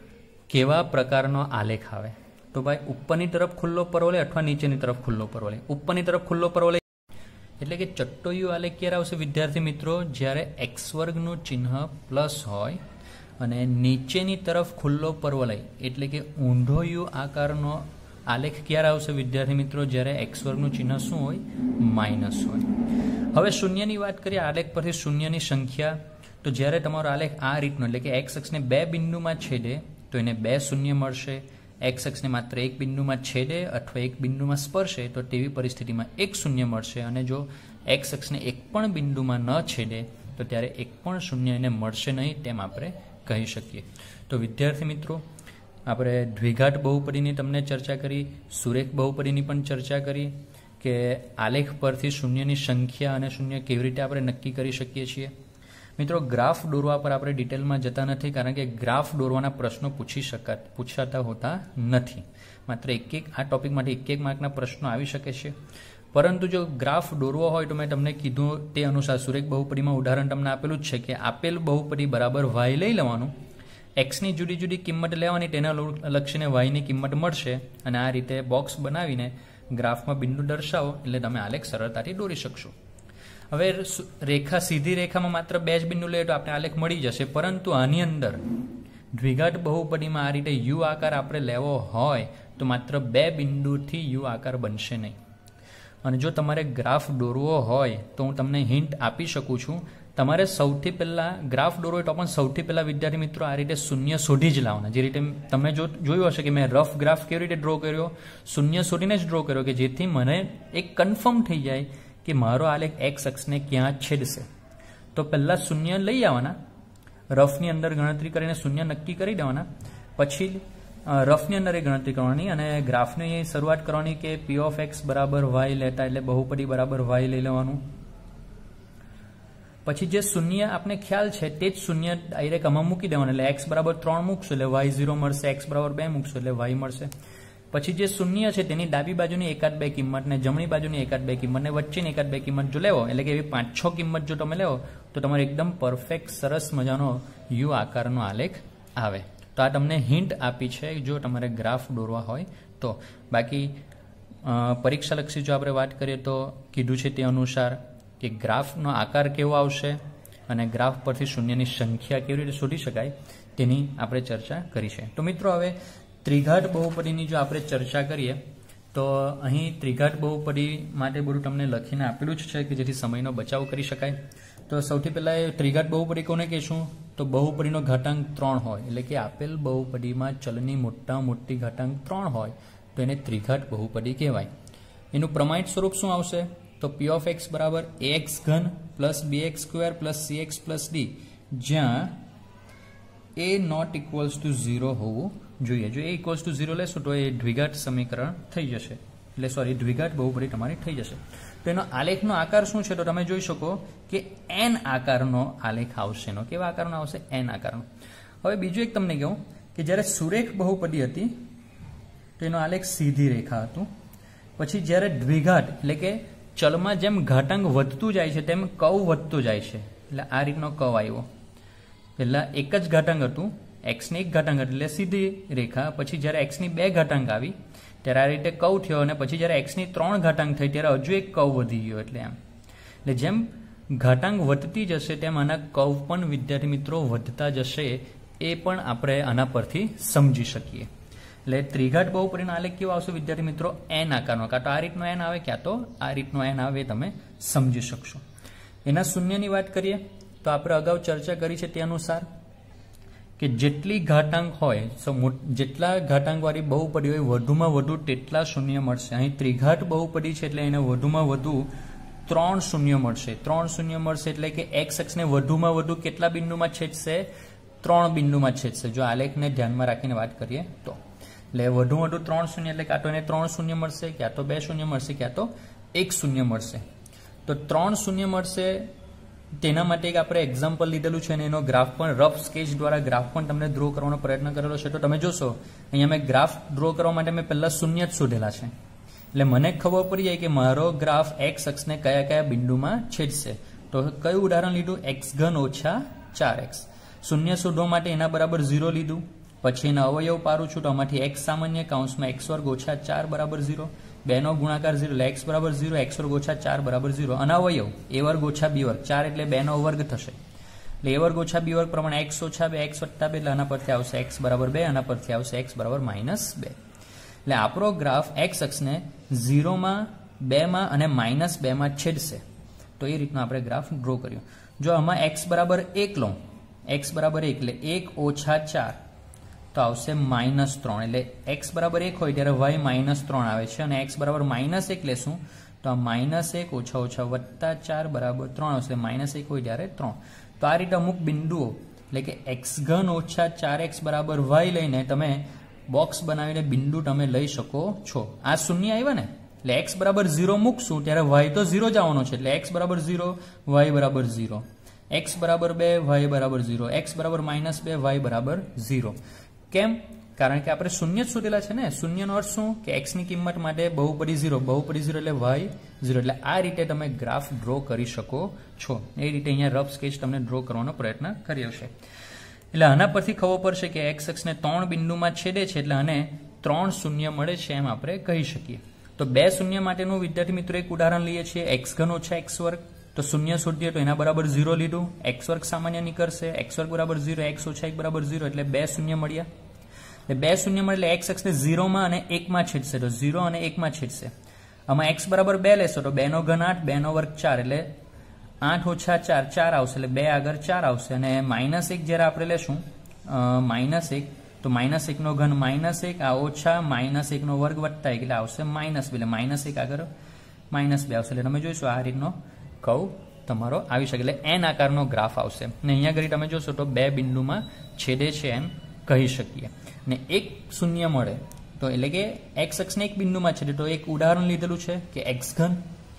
કેવા પ્રકારનો આલેખ આવે? તો ભાઈ ઉપરની તરફ ખુલ્લો પરવલય અથવા નીચેની તરફ ખુલ્લો પરવલય. ઉપરની તરફ ખુલ્લો પરવલય એટલે કે ચટ્ટોયુ આલેખ ક્યારે આવશે વિદ્યાર્થી મિત્રો? જ્યારે એક્સ વર્ગનું ચિહ્ન પ્લસ હોય અને નીચેની તરફ ખુલ્લો પરવલય એટલે કે ઊંધો યુ આકારનો આલેખ ક્યારે આવશે વિદ્યાર્થી મિત્રો? જ્યારે એક્સ વર્ગનું ચિહ્ન શું હોય? માઇનસ હોય. હવે શૂન્યની વાત કરીએ, આલેખ પરથી શૂન્યની સંખ્યા. તો જ્યારે તમારો આલેખ આ રીતનો એટલે કે એક્સ અક્ષને 2 બિંદુમાં છેદે તો એને 2 શૂન્ય મળશે. એક્સ અક્ષને માત્ર 1 બિંદુમાં છેદે અથવા 1 બિંદુમાં સ્પર્શે તો તેવી પરિસ્થિતિમાં 1 શૂન્ય મળશે. અને જો એક્સ અક્ષને 1 પણ બિંદુમાં ન છેદે તો ત્યારે 1 પણ શૂન્ય એને મળશે નહીં, તેમ આપણે કહી શકીએ. તો વિદ્યાર્થી મિત્રો આપણે દ્વિઘાત બહુપદીની તમને ચર્ચા કરી, સુરેખ બહુપદીની પણ ચર્ચા કરી કે આલેખ પરથી શૂન્યની સંખ્યા અને શૂન્ય કેવી રીતે આપણે નક્કી કરી શકીએ છીએ. મિત્રો ગ્રાફ દોરવા પર આપણે ડિટેલમાં જતા નથી કારણ કે ગ્રાફ દોરવાના પ્રશ્નો પૂછાતા હોતા નથી. માત્ર આ ટોપિક માટે એક માર્કના પ્રશ્નો આવી શકે છે. પરંતુ જો ગ્રાફ દોરવો હોય તો મેં તમને કીધું તે અનુસાર સુરેખ બહુપદીમાં ઉદાહરણ તમને આપેલું જ છે કે આપેલ બહુપદી બરાબર y લઈ લેવાનું, એક્સની જુદી જુદી કિંમત લેવાની, તેના લક્ષીને yની કિંમત મળશે અને આ રીતે બોક્સ બનાવીને ગ્રાફમાં બિંદુ દર્શાવો એટલે તમે આલેખ સરળતાથી દોરી શકશો. હવે સીધી રેખામાં માત્ર 2 જ બિંદુ લઈએ તો આપણે આલેખ મળી જશે, પરંતુ આની અંદર દ્વિઘાત બહુપદીમાં આ રીતે યુ આકાર આપણે લેવો હોય તો માત્ર 2 બિંદુથી યુ આકાર બનશે નહીં. અને જો તમારે ગ્રાફ દોરવો હોય તો હું તમને હિન્ટ આપી શકું છું. તમારે સૌથી પહેલાં ગ્રાફ દોરવો હોય તો પણ સૌથી પહેલાં વિદ્યાર્થી મિત્રો આ રીતે શૂન્ય શોધી જ લાવવાના. જે રીતે તમે જોયું હશે કે મેં રફ ગ્રાફ કેવી રીતે ડ્રો કર્યો, શૂન્ય શોધીને જ ડ્રો કર્યો કે જેથી મને એક કન્ફર્મ થઈ જાય કે મારો આલેખ એક્સ અક્ષને ક્યાં છેદશે. તો પહેલા શૂન્ય લઈ આવવાના, રફની અંદર ગણતરી કરીને શૂન્ય નક્કી કરી દેવાના, પછી રફની અંદર એ ગણતરી કરવાની અને ગ્રાફની શરૂઆત કરવાની કે પી ઓફ એક્સ બરાબર વાય લેતા, એટલે બહુપદી બરાબર વાય લઈ લેવાનું. પછી જે શૂન્ય આપણે ખ્યાલ છે તે જ શૂન્ય ડાયરેક્ટ આમાં મૂકી દેવાના, એટલે એક્સ બરાબર 3 મૂકશો એટલે વાય 0 મળશે, એક્સ બરાબર 2 મૂકશો એટલે વાય મળશે. પછી જે શૂન્ય છે તેની ડાબી બાજુની એકાદ બે કિંમત ને જમણી બાજુની એકાદ બે કિંમત ને વચ્ચેની એકાદ બે કિંમત જો લેવો, એટલે કે એવી 5-6 કિંમત જો તમે લેવો તો તમારે એકદમ પરફેક્ટ સરસ મજાનો યુ આકારનો આલેખ આવે. તો આ તમને હિન્ટ આપી છે જો તમારે ગ્રાફ દોરવા હોય તો. બાકી પરીક્ષાલક્ષી જો આપણે વાત કરીએ તો કીધું છે તે અનુસાર કે ગ્રાફનો આકાર કેવો આવશે અને ગ્રાફ પરથી શૂન્યની સંખ્યા કેવી રીતે શોધી શકાય તેની આપણે ચર્ચા કરી છે. તો મિત્રો હવે ત્રિઘાત બહુપદીની જો આપણે ચર્ચા કરીએ તો અહીં ત્રિઘાત બહુપદી માટે બધું તમને લખીને આપેલું જ છે કે જેથી સમયનો બચાવ કરી શકાય. તો સૌથી પહેલાં એ ત્રિઘાત બહુપદી કોને કહીશું? તો બહુપદીનો ઘાતાંક 3 હોય, એટલે કે આપેલ બહુપદીમાં ચલની મોટા મોટી ઘાતાંક 3 હોય તો એને ત્રિઘાત બહુપદી કહેવાય. એનું પ્રમાણિત સ્વરૂપ શું આવશે? તો પી ઓફ એક્સ બરાબર ax ઘન plus bx square plus cx plus d, જ્યાં a નોટ ઇક્વલ્સ ટુ 0 હોવું જોઈએ. જો a ઇક્વલ્સ ટુ 0 લેશો તો એ દ્વિઘાત સમીકરણ થઈ જશે, એટલે સોરી દ્વિઘાત બહુપદી તમારી થઈ જશે. તો એનો આલેખનો આકાર શું છે? તો તમે જોઈ શકો કે n આકારનો આલેખ આવશે. એનો કેવા આકારનો આવશે? n આકારનો. હવે બીજું એક તમને કહું કે જ્યારે સુરેખ બહુપદી હતી તો એનો આલેખ સીધી રેખા હતું. પછી જ્યારે દ્વિઘાત એટલે કે ચલમાં જેમ ઘાતાંક વધતું જાય છે તેમ કર્વ વધતું જાય છે, એટલે આ રીતનો કર્વ આવ્યો. પહેલા એક જ ઘાતાંક હતું, એક્સની એક ઘાતાંક એટલે સીધી રેખા. પછી જ્યારે એક્સની 2 ઘાતાંક આવી ત્યારે આ રીતે કર્વ થયો, અને પછી જ્યારે એક્સની 3 ઘાતાંક થઈ ત્યારે હજુ એક કર્વ વધી ગયો. એટલે એમ એટલે જેમ ઘાતાંક વધતી જશે તેમ આના કર્વ પણ વિદ્યાર્થી મિત્રો વધતા જશે, એ પણ આપણે આના પરથી સમજી શકીએ. એટલે ત્રિઘાત બહુપદીનો આલેખ કેવો આવશે વિદ્યાર્થી મિત્રો? n આકારનો. કાં તો આ રીતનો n આવે, ક્યાં તો આ રીતનો n આવે, તમે સમજી શકશો. એના શૂન્યની વાત કરીએ તો આપણે અગાઉ ચર્ચા કરી છે તે અનુસાર કે જેટલી ઘાતાંક હોય, જેટલા ઘાતાંકવાળી બહુપદી હોય વધુમાં વધુ તેટલા શૂન્ય મળશે. અહીં ત્રિઘાત બહુપદી છે એટલે એને વધુમાં વધુ 3 શૂન્ય મળશે. 3 શૂન્ય મળશે એટલે કે એક્સ અક્ષને વધુમાં વધુ કેટલા બિંદુમાં છેદશે? 3 બિંદુમાં છેદશે. જો આલેખને ધ્યાનમાં રાખીને વાત કરીએ તો એટલે વધુ વધુ 3 શૂન્ય એટલે કાં તો એને 3 શૂન્ય મળશે, ક્યાં તો 2 શૂન્ય મળશે, ક્યાં તો 1 શૂન્ય મળશે. તો 3 શૂન્ય મળશે તેના માટે એક આપણે એક્ઝામ્પલ લીધેલું છે અને એનો ગ્રાફ પણ રફ સ્કેચ દ્વારા ગ્રાફ પણ તમને ડ્રો કરવાનો પ્રયત્ન કરેલો છે. તો તમે જોશો અહીંયા મેં ગ્રાફ ડ્રો કરવા માટે મેં પહેલા શૂન્ય જ શોધેલા છે, એટલે મને ખબર પડી જાય કે મારો ગ્રાફ એક્સ અક્ષને કયા કયા બિંદુમાં છેદશે. તો કયું ઉદાહરણ લીધું? એક્સ ઘન ઓછા 4x. શૂન્ય શોધવા માટે એના બરાબર 0 લીધું. પછી એના અવયવ પારું છું તો આમાંથી x સામાન્ય, કૌંસમાં x વર્ગ ઓછા 4 બરાબર 0, 2 નો ગુણાકાર 0 એટલે x બરાબર 0, x વર્ગ ઓછા 4 બરાબર 0. અને અવયવ a વર્ગ ઓછા b વર્ગ, 4 એટલે 2 નો વર્ગ થશે, એટલે a વર્ગ ઓછા b વર્ગ પ્રમાણે x ઓછા 2 x વત્તા 2, એટલે આના પરથી આવશે x બરાબર 2, આના પરથી આવશે x બરાબર -2. એટલે આપણો ગ્રાફ x અક્ષને 0 માં 2 માં અને -2 માં છેદશે. તો એ રીતનો આપણે ગ્રાફ ડ્રો કર્યો. જો આમાં x બરાબર 1 લો, x બરાબર 1 એટલે 1 ઓછા 4 તો આવશે -3. એટલે x બરાબર 1 હોય ત્યારે y -3 આવે છે, અને x બરાબર -1 લેશું તો આ -1 ઓછા ઓછા વત્તા 4 બરાબર 3 આવશે. -1 હોય ત્યારે 3. તો આ રીતે અમુક બિંદુઓ એટલે કે x ઘન ઓછા 4x બરાબર y લઈને તમે બોક્સ બનાવીને બિંદુ તમે લઈ શકો છો. આ શૂન્ય આવ્યા ને એટલે x બરાબર 0 મૂકશું ત્યારે y તો 0 જ આવવાનો છે, એટલે x બરાબર 0, y બરાબર 0, x બરાબર 2, y બરાબર 0, x બરાબર -2, y બરાબર 0. કેમ? કારણ કે આપણે શૂન્ય જ શોધેલા છે ને. શૂન્યનો અર્થ શું? કે x ની કિંમત માટે બહુપદી 0, બહુપદી 0 એટલે y 0. એટલે આ રીતે તમે ગ્રાફ ડ્રો કરી શકો છો. એ રીતે અહીંયા રફ સ્કેચ તમને ડ્રો કરવાનો પ્રયત્ન કર્યો છે. એટલે આના પરથી ખબર પડશે કે x અક્ષને 3 બિંદુમાં છેદે છે, એટલે આને 3 શૂન્ય મળે છે એમ આપણે કહી શકીએ. તો 2 શૂન્ય માટેનું વિદ્યાર્થી મિત્રો એક ઉદાહરણ લઈએ છીએ. x ઘન ઓછા x વર્ગ, તો શૂન્ય શોધીએ તો એના બરાબર 0 લીધું, x વર્ગ સામાન્ય નીકળશે, x વર્ગ બરાબર 0, x ઓછા 1 બરાબર 0, એટલે 2 શૂન્ય મળ્યા. એટલે 2 શૂન્ય મળે એટલે x અક્ષને 0 માં અને 1 માં છેદશે, તો 0 અને 1 માં છેદશે. આમાં x બરાબર 2 લેશો તો 2 નો ઘન 8, 2 નો વર્ગ 4, એટલે 8 ઓછા 4 4 આવશે, એટલે 2 આગળ 4 આવશે. અને -1 જ્યારે આપણે લેશું -1 તો -1 નો ઘન -1, આ ઓછા -1 નો વર્ગ વત્તા 1 એટલે આવશે -2, એટલે -1 આગળ -2 આવશે. એટલે તમે જોઈશો આ રીતનો કર્વ તમારો આવી શકે, એટલે એન આકારનો ગ્રાફ આવશે. ને અહીંયા આગળ તમે જોશો તો 2 બિંદુમાં છેદે છે એમ કહી શકીએ. ને એક શૂન્ય મળે તો એટલે કે એક્સ અક્ષને એક બિંદુમાં છેદે, તો એક ઉદાહરણ લીધેલું છે કે એક્સ ઘન.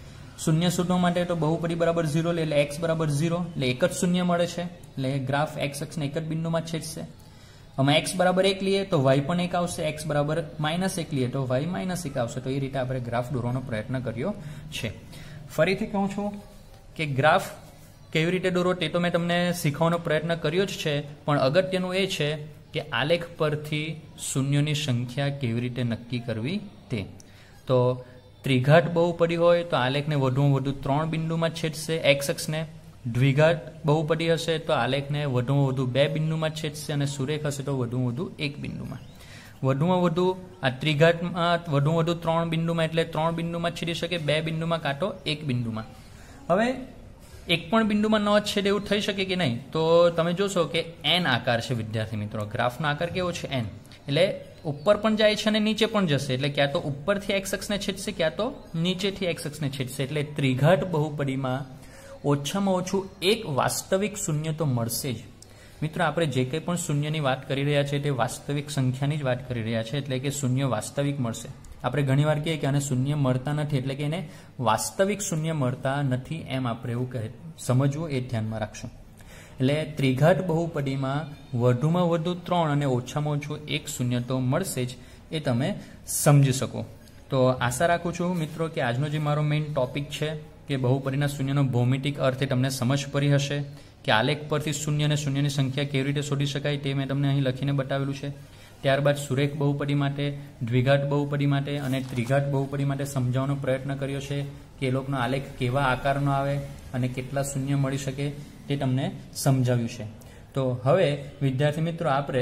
શૂન્ય શોધવા માટે તો બહુપદી બરાબર 0 લે, એટલે એક્સ બરાબર 0, એટલે એક જ શૂન્ય મળે છે, એટલે ગ્રાફ એક્સ અક્ષને એક જ બિંદુમાં છેદશે. અમે એક્સ બરાબર 1 લઈએ તો વાય પણ 1 આવશે, એક્સ બરાબર -1 લઈએ તો વાય -1 આવશે. તો એ રીતે આપણે ગ્રાફ દોરવાનો પ્રયત્ન કર્યો છે. ફરીથી કહું છું કે ગ્રાફ કેવી રીતે દોરો તે તો મેં તમને શીખવાનો પ્રયત્ન કર્યો જ છે, પણ અગત્યનું એ છે કે આલેખ પરથી શૂન્યોની સંખ્યા કેવી રીતે નક્કી કરવી તે. તો ત્રિઘાત બહુપદી હોય તો આલેખને વધુમાં વધુ 3 બિંદુમાં છેદશે એક્સ અક્ષને, દ્વિઘાત બહુપદી હશે તો આલેખને વધુમાં વધુ 2 બિંદુમાં છેદશે, અને સુરેખ હશે તો વધુમાં વધુ 1 બિંદુમાં. વધુમાં વધુ આ ત્રિઘાતમાં વધુમાં વધુ 3 બિંદુમાં એટલે 3 બિંદુમાં છેદી શકે, 2 બિંદુમાં કાં તો 1 બિંદુમાં. હવે એક પણ બિંદુમાં ન છેદે એવું થઈ શકે કે નહીં? તો તમે જોશો કે એન આકાર છે વિદ્યાર્થી મિત્રો. ગ્રાફનો આકાર કેવો છે? એન. એટલે ઉપર પણ જાય છે અને નીચે પણ જશે, એટલે ક્યાં તો ઉપરથી એક્સ અક્ષને છેદશે, ક્યાં તો નીચેથી એક્સ અક્ષને છેદશે. એટલે ત્રિઘાત બહુપદીમાં ઓછામાં ઓછું એક વાસ્તવિક શૂન્ય તો મળશે જ. મિત્રો આપણે જે કંઈ પણ શૂન્યની વાત કરી રહ્યા છીએ તે વાસ્તવિક સંખ્યાની જ વાત કરી રહ્યા છે, એટલે કે શૂન્ય વાસ્તવિક મળશે. આપણે ઘણીવાર કહીએ કે આને શૂન્ય મળતા નથી, એટલે કે એને વાસ્તવિક શૂન્ય મળતા નથી, એમ આપણે એવું કહે સમજવું, એ ધ્યાનમાં રાખશું. એટલે ત્રિઘાત બહુપદીમાં વધુમાં વધુ 3 અને ઓછામાં ઓછું 1 શૂન્ય તો મળશે જ, એ તમે સમજી શકો. તો આશા રાખું છું મિત્રો કે આજનો જે મારો મેઇન ટોપિક છે કે બહુપદીના શૂન્યનો ભૌમિતિક અર્થ એ તમને સમજ પડી હશે, કે આલેખ પરથી શૂન્ય અને શૂન્યની સંખ્યા કેવી રીતે શોધી શકાય તે મેં તમને અહીં લખીને બતાવેલું છે. ત્યારબાદ સુરેખ બહુપદી માટે, દ્વિઘાત બહુપદી માટે અને ત્રિઘાત બહુપદી માટે સમજાવવાનો પ્રયત્ન કર્યો છે કે એ લોકોનો આલેખ કેવા આકારનો આવે અને કેટલા શૂન્ય મળી શકે તે તમને સમજાવ્યું છે. તો હવે વિદ્યાર્થી મિત્રો આપણે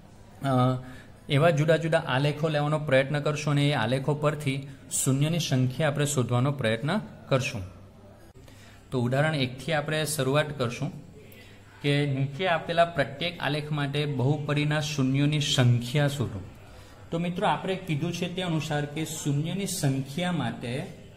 એવા જુદા જુદા આલેખો લેવાનો પ્રયત્ન કરશું અને એ આલેખો પરથી શૂન્યની સંખ્યા આપણે શોધવાનો પ્રયત્ન કરશું. તો ઉદાહરણ 1 થી આપણે શરૂઆત કરશું કે નીચે આપેલા પ્રત્યેક આલેખ માટે બહુપદીના શૂન્યોની સંખ્યા શોધો. તો મિત્રો આપણે કીધું છે તે અનુસાર કે શૂન્યની સંખ્યા માટે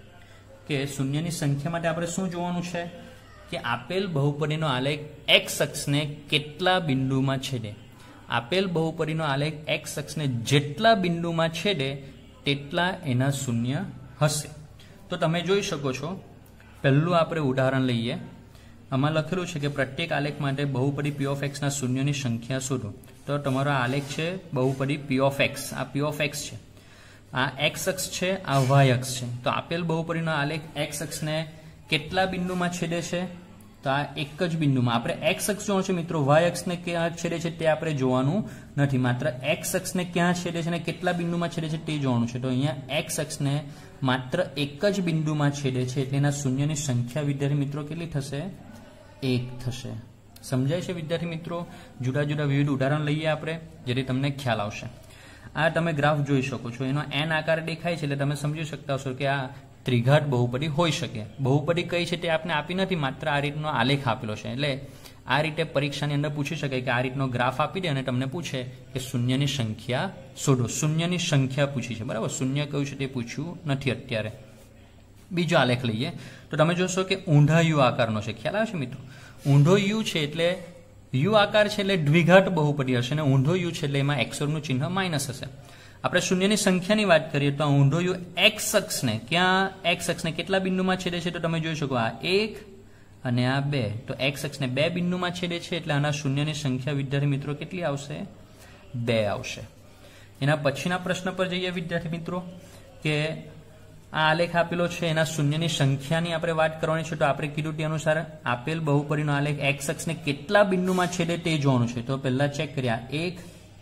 આપણે શું જોવાનું છે કે આપેલ બહુપદીનો આલેખ એક્સ અક્ષને કેટલા બિંદુમાં છેદે. આપેલ બહુપદીનો આલેખ એક્સ અક્ષને જેટલા બિંદુમાં છેદે તેટલા એના શૂન્ય હશે. તો તમે જોઈ શકો છો, પહેલું આપણે ઉદાહરણ લઈએ. આમાં લખેલું છે કે પ્રત્યેક આલેખ માટે બહુપદી p of x ના શૂન્યોની સંખ્યા શોધો. તો તમારો આલેખ છે બહુપદી p of x. આ p of x છે, આ x અક્ષ છે, આ y અક્ષ છે. તો આપેલ બહુપદીનો આલેખ x અક્ષને કેટલા બિંદુમાં છેદે છે? તો આ એક જ બિંદુમાં. આપણે x અક્ષ જોવાનું છે મિત્રો, y અક્ષને ક્યાં છેદે છે તે આપણે જોવાનું નથી, માત્ર x અક્ષને ક્યાં છેદે છે અને કેટલા બિંદુમાં છેદે છે તે જોવાનું છે. તો અહીંયા x અક્ષને માત્ર એક જ બિંદુમાં છેદે છે, એટલે એના શૂન્યની સંખ્યા વિદ્યાર્થી મિત્રો કેટલી થશે? 1 થશે. સમજાય છે વિદ્યાર્થી મિત્રો? જુદા જુદા વિવિધ ઉદાહરણ લઈએ આપણે, જેથી તમને ખ્યાલ આવશે. આ તમે ગ્રાફ જોઈ શકો છો, એનો એન આકાર દેખાય છે, એટલે તમે સમજી શકતા હશો કે આ ત્રિઘાત બહુપદી હોઈ શકે. બહુપદી કઈ છે તે આપણે આપી નથી, માત્ર આ રીતનો આલેખ આપેલો છે. એટલે આ રીતે પરીક્ષાની અંદર પૂછી શકાય કે આ રીતનો ગ્રાફ આપી દે અને તમને પૂછે કે શૂન્યની સંખ્યા શોધો. શૂન્યની સંખ્યા પૂછી છે, બરાબર? શૂન્ય કયું છે તે પૂછ્યું નથી અત્યારે. બીજો આલેખ લઈએ તો તમે જોશો કે ઊંધા યુ આકારનો છે. ખ્યાલ આવે છે મિત્રો? ઊંધો યુ છે એટલે યુ આકાર છે એટલે દ્વિઘાત બહુપદી હશે, અને ઊંધો યુ છે એટલે એમાં એક્સરનું ચિહ્ન માઇનસ હશે. આપણે શૂન્યની સંખ્યાની વાત કરીએ તો આ ઊંધો યુ એક્સ અક્ષને કેટલા બિંદુમાં છેદે છે? તો તમે જોઈ શકો આ 1 અને આ 2. તો એક્સ અક્ષને 2 બિંદુમાં છેદે છે, એટલે આના શૂન્યની સંખ્યા વિદ્યાર્થી મિત્રો કેટલી આવશે? 2 આવશે. એના પછીના પ્રશ્ન પર જઈએ વિદ્યાર્થી મિત્રો, કે આ આલેખ આપેલો છે, એના શૂન્યની સંખ્યાની આપણે વાત કરવાની છે. તો આપણે કીધું તે અનુસાર આપેલ બહુપદીનો આલેખ એક્સ અક્ષને કેટલા બિંદુમાં છેદે તે જોવાનું છે. તો પહેલા ચેક કરીએ, આ 1,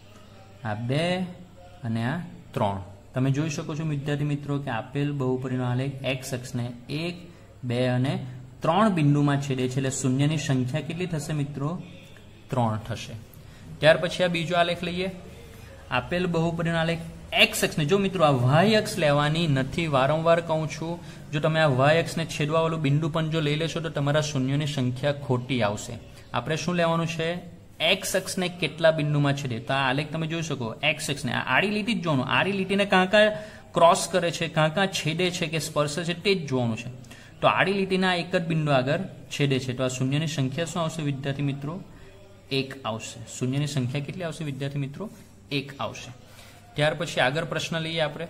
આ 2 અને આ 3. તમે જોઈ શકો છો વિદ્યાર્થી મિત્રો કે આપેલ બહુપદીનો આલેખ એક્સ અક્ષને 1, 2 અને 3 બિંદુમાં છેદે છે, એટલે શૂન્યની સંખ્યા કેટલી થશે મિત્રો? 3 થશે. ત્યાર પછી આ બીજો આલેખ લઈએ. આપેલ બહુપદીનો આલેખ એક્સ અક્ષને, જો મિત્રો આ વાય અક્ષ લેવાની નથી, વારંવાર કહું છું, જો તમે આ વાય અક્ષને છેદવા વાળું બિંદુ પણ જો લઈ લેશો તો તમારા શૂન્યની સંખ્યા ખોટી આવશે. આપણે શું લેવાનું છે? એક્સ અક્ષને કેટલા બિંદુમાં છેદે. તો આ આલેખ તમે જોઈ શકો, એક્સ અક્ષને આ આડી લીટી જ જોવાનું. આડી લીટીને કાં કાં ક્રોસ કરે છે, કાં છેદે છે કે સ્પર્શે છે તે જ જોવાનું છે. તો આડી લીટીના એક જ બિંદુ આગળ છેદે છે, તો આ શૂન્યની સંખ્યા શું આવશે વિદ્યાર્થી મિત્રો? 1 આવશે. શૂન્યની સંખ્યા કેટલી આવશે વિદ્યાર્થી મિત્રો? 1 આવશે. ત્યાર પછી આગળ પ્રશ્ન લઈએ આપણે.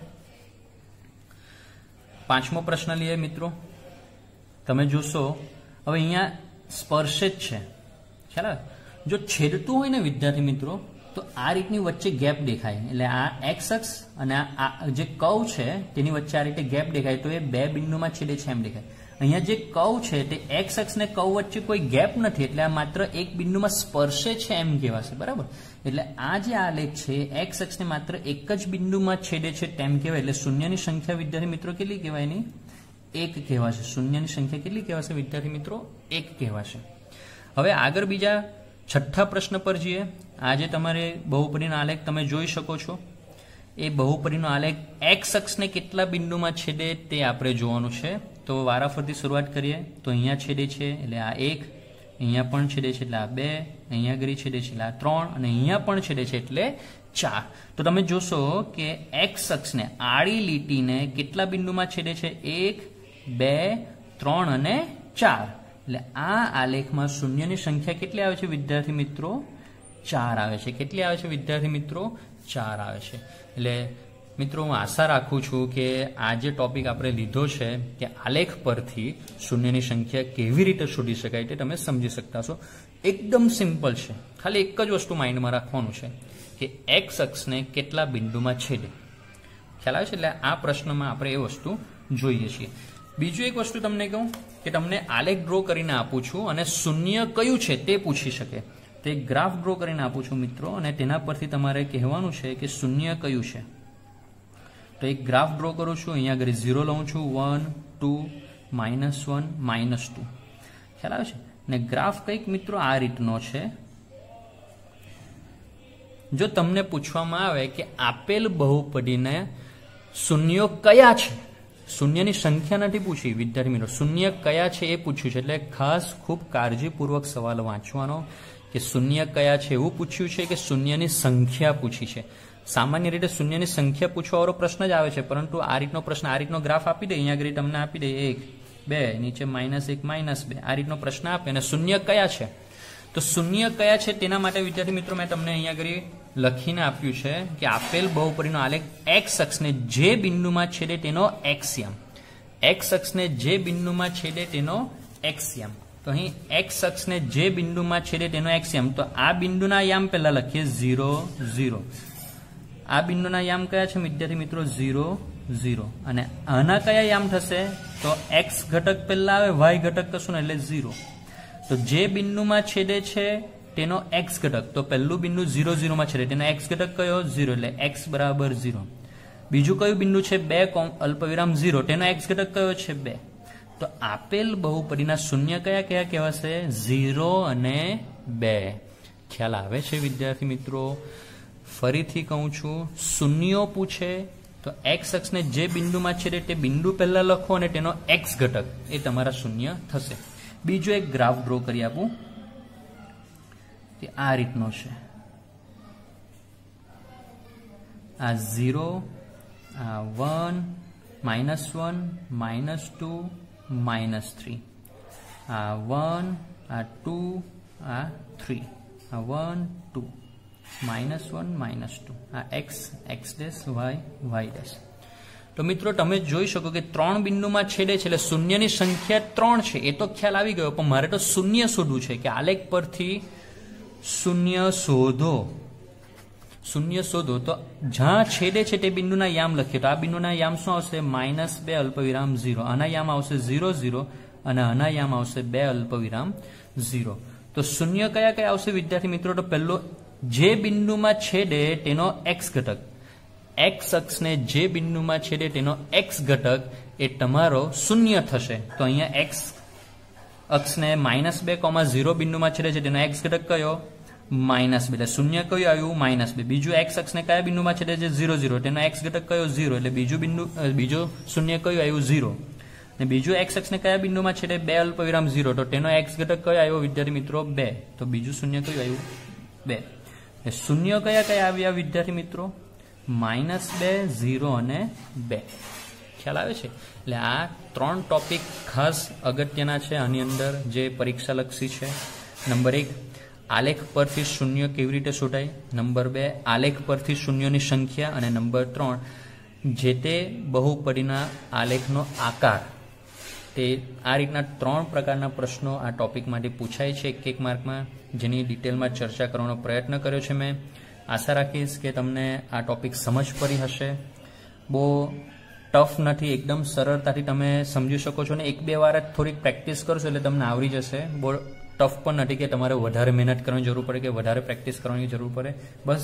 5મો પ્રશ્ન લઈએ મિત્રો. તમે જોશો હવે અહીંયા સ્પર્શે જ છે, ખ્યાલ આવે? જો છેદતું હોય ને વિદ્યાર્થી મિત્રો તો આ રીતની વચ્ચે ગેપ દેખાય, એટલે આ એક્સ અક્ષ અને આ જે કર્વ છે તેની વચ્ચે આ રીતે ગેપ દેખાય, તો એ બે બિંદુમાં છેદે છે એમ દેખાય. અહીંયા જે કર્વ છે તે એક્સ અક્ષ ને કર્વ વચ્ચે કોઈ ગેપ નથી, એટલે આ માત્ર એક બિંદુમાં સ્પર્શે છે એમ કહેવાશે. બરાબર? એટલે આ જે આલેખ છે એક્સ અક્ષને માત્ર એક જ બિંદુમાં છેદે છે તેમ કહેવાય. એટલે શૂન્યની સંખ્યા વિદ્યાર્થી મિત્રો કેટલી કહેવાય? એની 1 કહેવાશે. શૂન્યની સંખ્યા કેટલી કહેવાશે વિદ્યાર્થી મિત્રો? 1 કહેવાશે. હવે આગળ બીજા 6થા પ્રશ્ન પર જઈએ. આજે તમારે બહુપદીનો આલેખ તમે જોઈ શકો છો. એ બહુપદીનો આલેખ એક્સ અક્ષને કેટલા બિંદુમાં છેદે તે આપણે જોવાનું છે. તો વારાફરતી શરૂઆત કરીએ. તો અહીંયા છેદે છે એટલે આ 1, અહીંયા પણ છેદે છે એટલે આ 2, અહીંયા આગળ છેદે છે એટલે આ 3 અને અહીંયા પણ છેદે છે એટલે 4. તો તમે જોશો કે એક્સ અક્ષને આડી લીટીને કેટલા બિંદુમાં છેદે છે? 1, 2, 3 અને 4. એટલે આ આલેખમાં શૂન્યની સંખ્યા કેટલી આવે છે વિદ્યાર્થી મિત્રો? 4 આવે છે. કેટલી આવે છે વિદ્યાર્થી મિત્રો? 4 આવે છે. એટલે મિત્રો હું આશા રાખું છું કે આ જે ટોપિક આપણે લીધો છે કે આલેખ પરથી શૂન્યની સંખ્યા કેવી રીતે શોધી શકાય તે તમે સમજી શકતા છો. એકદમ સિમ્પલ છે. ખાલી એક જ વસ્તુ માઇન્ડમાં રાખવાનું છે કે એક્સ અક્ષને કેટલા બિંદુમાં છેદે. ખ્યાલ આવે છે? એટલે આ પ્રશ્નમાં આપણે એ વસ્તુ જોઈએ છીએ. બીજું એક વસ્તુ તમને કહું કે તમને આલેખ ડ્રો કરીને આપું છું અને શૂન્ય કયું છે તે પૂછી શકે. તો એક ગ્રાફ ડ્રો કરીને આપું છું મિત્રો અને તેના પરથી તમારે કહેવાનું છે કે શૂન્ય કયું છે. તો એક ગ્રાફ ડ્રો કરું છું. અહીંયા આગળ 0 લઉં છું, 1, 2, -1, -2. ખ્યાલ આવે છે ને? ગ્રાફ કંઈક મિત્રો આ રીતનો છે. જો તમને પૂછવામાં આવે કે આપેલ બહુપદીને શૂન્યો કયા છે, શૂન્યની સંખ્યા નથી પૂછી વિદ્યાર્થી મિત્રો, શૂન્ય કયા છે એ પૂછ્યું છે. એટલે ખાસ ખૂબ કાળજીપૂર્વક સવાલ વાંચવાનો કે શૂન્ય કયા છે એવું પૂછ્યું છે કે શૂન્યની સંખ્યા પૂછી છે. સામાન્ય રીતે શૂન્યની સંખ્યા પૂછવાવાળો પ્રશ્ન જ આવે છે, પરંતુ આ રીતનો પ્રશ્ન, આ રીતનો ગ્રાફ આપી દે, અહીંયા આગળ તમને આપી દે 1, 2, નીચે -1, -2, આ રીતનો પ્રશ્ન આપે અને શૂન્ય કયા છે. તો શૂન્ય કયા છે તેના માટે વિદ્યાર્થી મિત્રો મેં તમને અહીંયા આગળ લખીને આપ્યું છે કે આપેલ બહુપદીનો આલેખ એક્સ અક્ષને જે બિંદુમાં છેદે તેનો એક્સિયમ. એક્સ અક્ષને જે બિંદુમાં છેદે તેનો એક્સિયમ. તો અહીં એક્સ અક્ષને જે બિંદુમાં છેદે તેનો એક્સિયમ. તો આ બિંદુના યામ પહેલા લખીએ 0, 0. આ બિંદુના યામ કયા છે વિદ્યાર્થી મિત્રો? 0, 0. અને આના કયા યામ થશે? તો એક્સ ઘટક પહેલા આવે, વાય ઘટક કશું ને એટલે 0. તો જે બિંદુમાં છેદે છે તેનો એક્સ ઘટક, તો પહેલું બિંદુ 0, 0 માં છેદે તેનો એક્સ ઘટક કયો? 0. એટલે એક્સ બરાબર 0. બીજું કયું બિંદુ છે? 2, અલ્પવિરામ 0, તેનો એક્સ ઘટક કયો છે? 2. તો આપેલ બહુપદીના શૂન્ય કયા કયા કહેવાશે? 0 અને 2. ખ્યાલ આવે છે વિદ્યાર્થી મિત્રો? ફરીથી કહું છું, શૂન્યો પૂછે તો એક્સ અક્ષને જે બિંદુમાં છેદે તે બિંદુ પહેલા લખો અને તેનો એક્સ ઘટક એ તમારા શૂન્ય થશે. બીજો એક ગ્રાફ ડ્રો કરી આપું કે આ રીતનો છે. આ 0, આ 1, -1, -2, -3, આ 1, આ 2, આ 3, આ 1, 2, -1, -2, આ x, x', y, y'. તો મિત્રો તમે જોઈ શકો કે 3 બિંદુમાં છેદે છે એટલે શૂન્યની સંખ્યા 3 છે. એ તો ખ્યાલ આવી ગયો, પણ મારે તો શૂન્ય શોધવું છે કે આલેખ પરથી શૂન્ય શોધો. શૂન્ય શોધો તો જ્યાં છેદે છે તે બિંદુના યામ લખીએ. તો આ બિંદુના યામ શું આવશે? -2 અલ્પવિરામ 0. આના યામ આવશે 0, 0 અને આના યામ આવશે 2 અલ્પવિરામ 0. તો શૂન્ય કયા કયા આવશે વિદ્યાર્થી મિત્રો? તો પહેલો જે બિંદુમાં છેદે તેનો એક્સ ઘટક. એક્સ અક્ષને જે બિંદુમાં છેદે તેનો એક્સ ઘટક એ તમારો શૂન્ય થશે. તો અહીંયા એક્સ અક્ષને -2, 0 બિંદુમાં છેદે છે તેનો એક્સ ઘટક કયો? -2. એટલે શૂન્ય કયું આવ્યું? -2. બીજું એક્સ અક્ષને કયા બિંદુમાં છેદે છે? 0, 0, તેનો એક્સ ઘટક કયો? 0. એટલે બીજું શૂન્ય કયું આવ્યું? 0. અને બીજું એક્સ અક્ષને કયા બિંદુમાં છેદે? 2 અલ્પવિરામ 0, તો તેનો એક્સ ઘટક કયો આવ્યો વિદ્યાર્થી મિત્રો? 2. તો બીજું શૂન્ય કયું આવ્યું? 2. શૂન્ય કયા કયા આવ્યા વિદ્યાર્થી મિત્રો? -2, 0 અને 2. ખ્યાલ આવે છે? એટલે આ 3 ટોપિક ખાસ અગત્યના છે આની અંદર જે પરીક્ષાલક્ષી છે. નંબર 1, આલેખ પરથી શૂન્ય કેવી રીતે શોધાય. નંબર 2, આલેખ પરથી શૂન્યોની સંખ્યા. અને નંબર 3, જે તે બહુપદીના આલેખનો આકાર. તે આ રીતના 3 પ્રકારના પ્રશ્નો આ ટોપિકમાંથી પૂછાય છે એક માર્કમાં, જેની ડિટેલમાં ચર્ચા કરવાનો પ્રયત્ન કર્યો છે મેં. આશા રાખીશ કે તમને આ ટોપિક સમજ પડી હશે. બહુ ટફ નથી, એકદમ સરળતાથી તમે સમજી શકો છો. ને 1-2 વાર જ થોડીક પ્રેક્ટિસ કરશો એટલે તમને આવડી જશે. બહુ ટફ પણ નથી કે તમારે વધારે મહેનત કરવાની જરૂર પડે કે વધારે પ્રેક્ટિસ કરવાની જરૂર પડે. બસ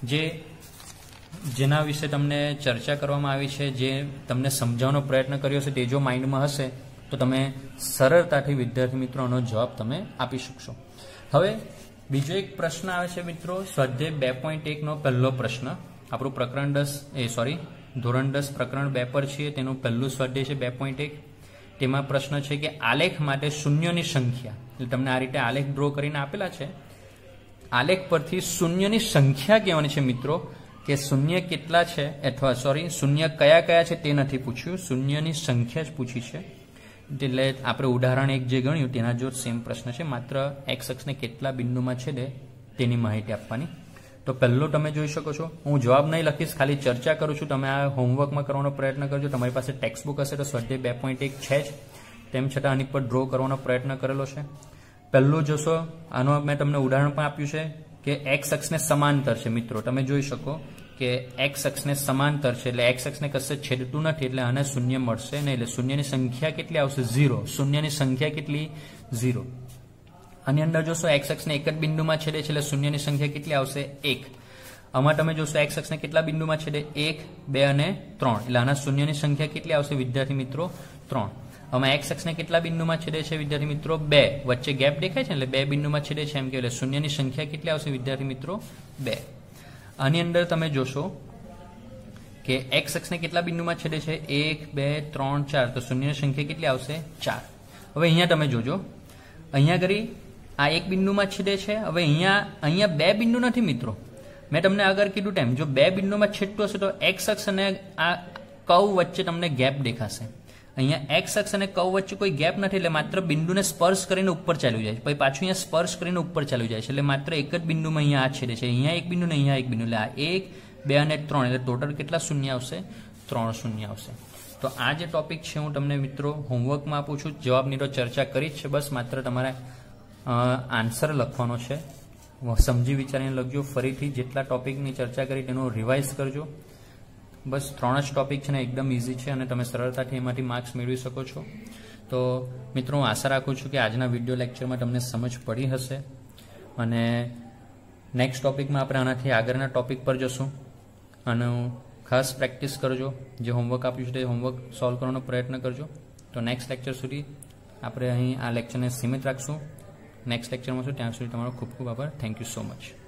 જેના વિશે તમને ચર્ચા કરવામાં આવી છે, જે તમને સમજાવવાનો પ્રયત્ન કર્યો છે, તે જો માઇન્ડમાં હશે તો તમે સરળતાથી વિદ્યાર્થી મિત્રોનો જવાબ તમે આપી શકશો. હવે બીજો એક પ્રશ્ન આવે છે મિત્રો, સ્વાધ્યાય 2.1 નો પહેલો પ્રશ્ન. આપણું પ્રકરણ 10 ધોરણ 10 પ્રકરણ 2 પર છીએ. તેનું પહેલું સ્વાધ્યાય છે 2.1. તેમાં પ્રશ્ન છે કે આલેખ માટે શૂન્યોની સંખ્યા. એટલે તમને આ રીતે આલેખ ડ્રો કરીને આપેલા છે. આલેખ પરથી શૂન્યની સંખ્યા કહેવાની છે મિત્રો, કે શૂન્ય કેટલા છે, અથવા શૂન્ય કયા છે તે નથી પૂછ્યું, શૂન્યની સંખ્યા જ પૂછી છે. એટલે આપણે ઉદાહરણ 1 જે ગણ્યું તેના જો સેમ પ્રશ્ન છે, માત્ર એક્સ અક્ષને કેટલા બિંદુમાં છેદે તેની માહિતી આપવાની. તો પહેલો તમે જોઈ શકો છો, હું જવાબ નહીં લખીશ, ખાલી ચર્ચા કરું છું. તમે આ હોમવર્કમાં કરવાનો પ્રયત્ન કરજો. તમારી પાસે ટેક્સ્ટબુક હશે તો સ્વાધ્યાય 2.1 છે જ, તેમ છતાં આની પર ડ્રો કરવાનો પ્રયત્ન કરેલો છે. પહેલું જોશો, આનો મેં તમને ઉદાહરણ પણ આપ્યું છે કે એક્સ અક્ષને સમાંતર છે મિત્રો. તમે જોઈ શકો કે એક્સ અક્ષને સમાંતર છે, એટલે એક્સ અક્ષને કશે છેદતું નથી, એટલે આને શૂન્ય મળશે નહીં. એટલે શૂન્યની સંખ્યા કેટલી આવશે? 0. શૂન્યની સંખ્યા કેટલી? 0. આની અંદર જોશો એક્સ અક્ષને એક જ બિંદુમાં છેદે છે, એટલે શૂન્યની સંખ્યા કેટલી આવશે? 1. આમાં તમે જોશો એક્સ અક્ષને કેટલા બિંદુમાં છેદે? 1, 2 અને 3. એટલે આના શૂન્યની સંખ્યા કેટલી આવશે વિદ્યાર્થી મિત્રો? 3. આમાં એક્સ અક્ષને કેટલા બિંદુમાં છેદે છે વિદ્યાર્થી મિત્રો? 2. વચ્ચે ગેપ દેખાય છે એટલે 2 બિંદુમાં છેદે છે એમ કે, એટલે શૂન્યની સંખ્યા કેટલી આવશે વિદ્યાર્થી મિત્રો? 2. આની અંદર તમે જોશો કે એક્સ અક્ષને કેટલા બિંદુમાં છેદે છે? 1, 2, 3, 4. તો શૂન્યની સંખ્યા કેટલી આવશે? 4. હવે અહીંયા તમે જોજો, અહીંયા કરી આ એક બિંદુમાં છેદે છે. હવે અહીંયા 2 બિંદુ નથી મિત્રો. મેં તમને આગળ કીધું તેમ, જો 2 બિંદુમાં છેદતું હશે તો એક્સ અક્ષ અને આ કર્વ વચ્ચે તમને ગેપ દેખાશે. અહીંયા એક્સ અક્ષ અને કર્વ વચ્ચે કોઈ ગેપ નથી, એટલે માત્ર બિંદુને સ્પર્શ કરીને ઉપર ચાલ્યું જાય છે, પછી પાછું અહીંયા સ્પર્શ કરીને ઉપર ચાલ્યું જાય છે. એટલે માત્ર એક જ બિંદુમાં અહીંયા આ છેદે છે. અહીંયા એક બિંદુ ને અહીંયા એક બિંદુ, એટલે આ 1, 2 અને 3. એટલે ટોટલ કેટલા શૂન્ય આવશે? 3 શૂન્ય આવશે. તો આ જે ટોપિક છે હું તમને મિત્રો હોમવર્કમાં આપું છું. જવાબની તો ચર્ચા કરી જ છે, બસ માત્ર તમારે આન્સર લખવાનો છે. સમજી વિચારીને લખજો. ફરીથી જેટલા ટોપિકની ચર્ચા કરી તેનું રિવાઇઝ કરજો. બસ 3 જ ટોપિક છે ને, એકદમ ઇઝી છે અને તમે સરળતાથી એમાંથી માર્ક્સ મેળવી શકો છો. તો મિત્રો હું આશા રાખું છું કે આજના વિડીયો લેક્ચરમાં તમને સમજ પડી હશે, અને નેક્સ્ટ ટોપિકમાં આપણે આનાથી આગળના ટોપિક પર જશું. અને ખાસ પ્રેક્ટિસ કરજો. જે હોમવર્ક આપ્યું છે તે હોમવર્ક સોલ્વ કરવાનો પ્રયત્ન કરજો. તો નેક્સ્ટ લેક્ચર સુધી આપણે અહીં આ લેક્ચરને સીમિત રાખશું. નેક્સ્ટ લેક્ચરમાં છું, ત્યાં સુધી તમારો ખૂબ ખૂબ આભાર. Thank you so much.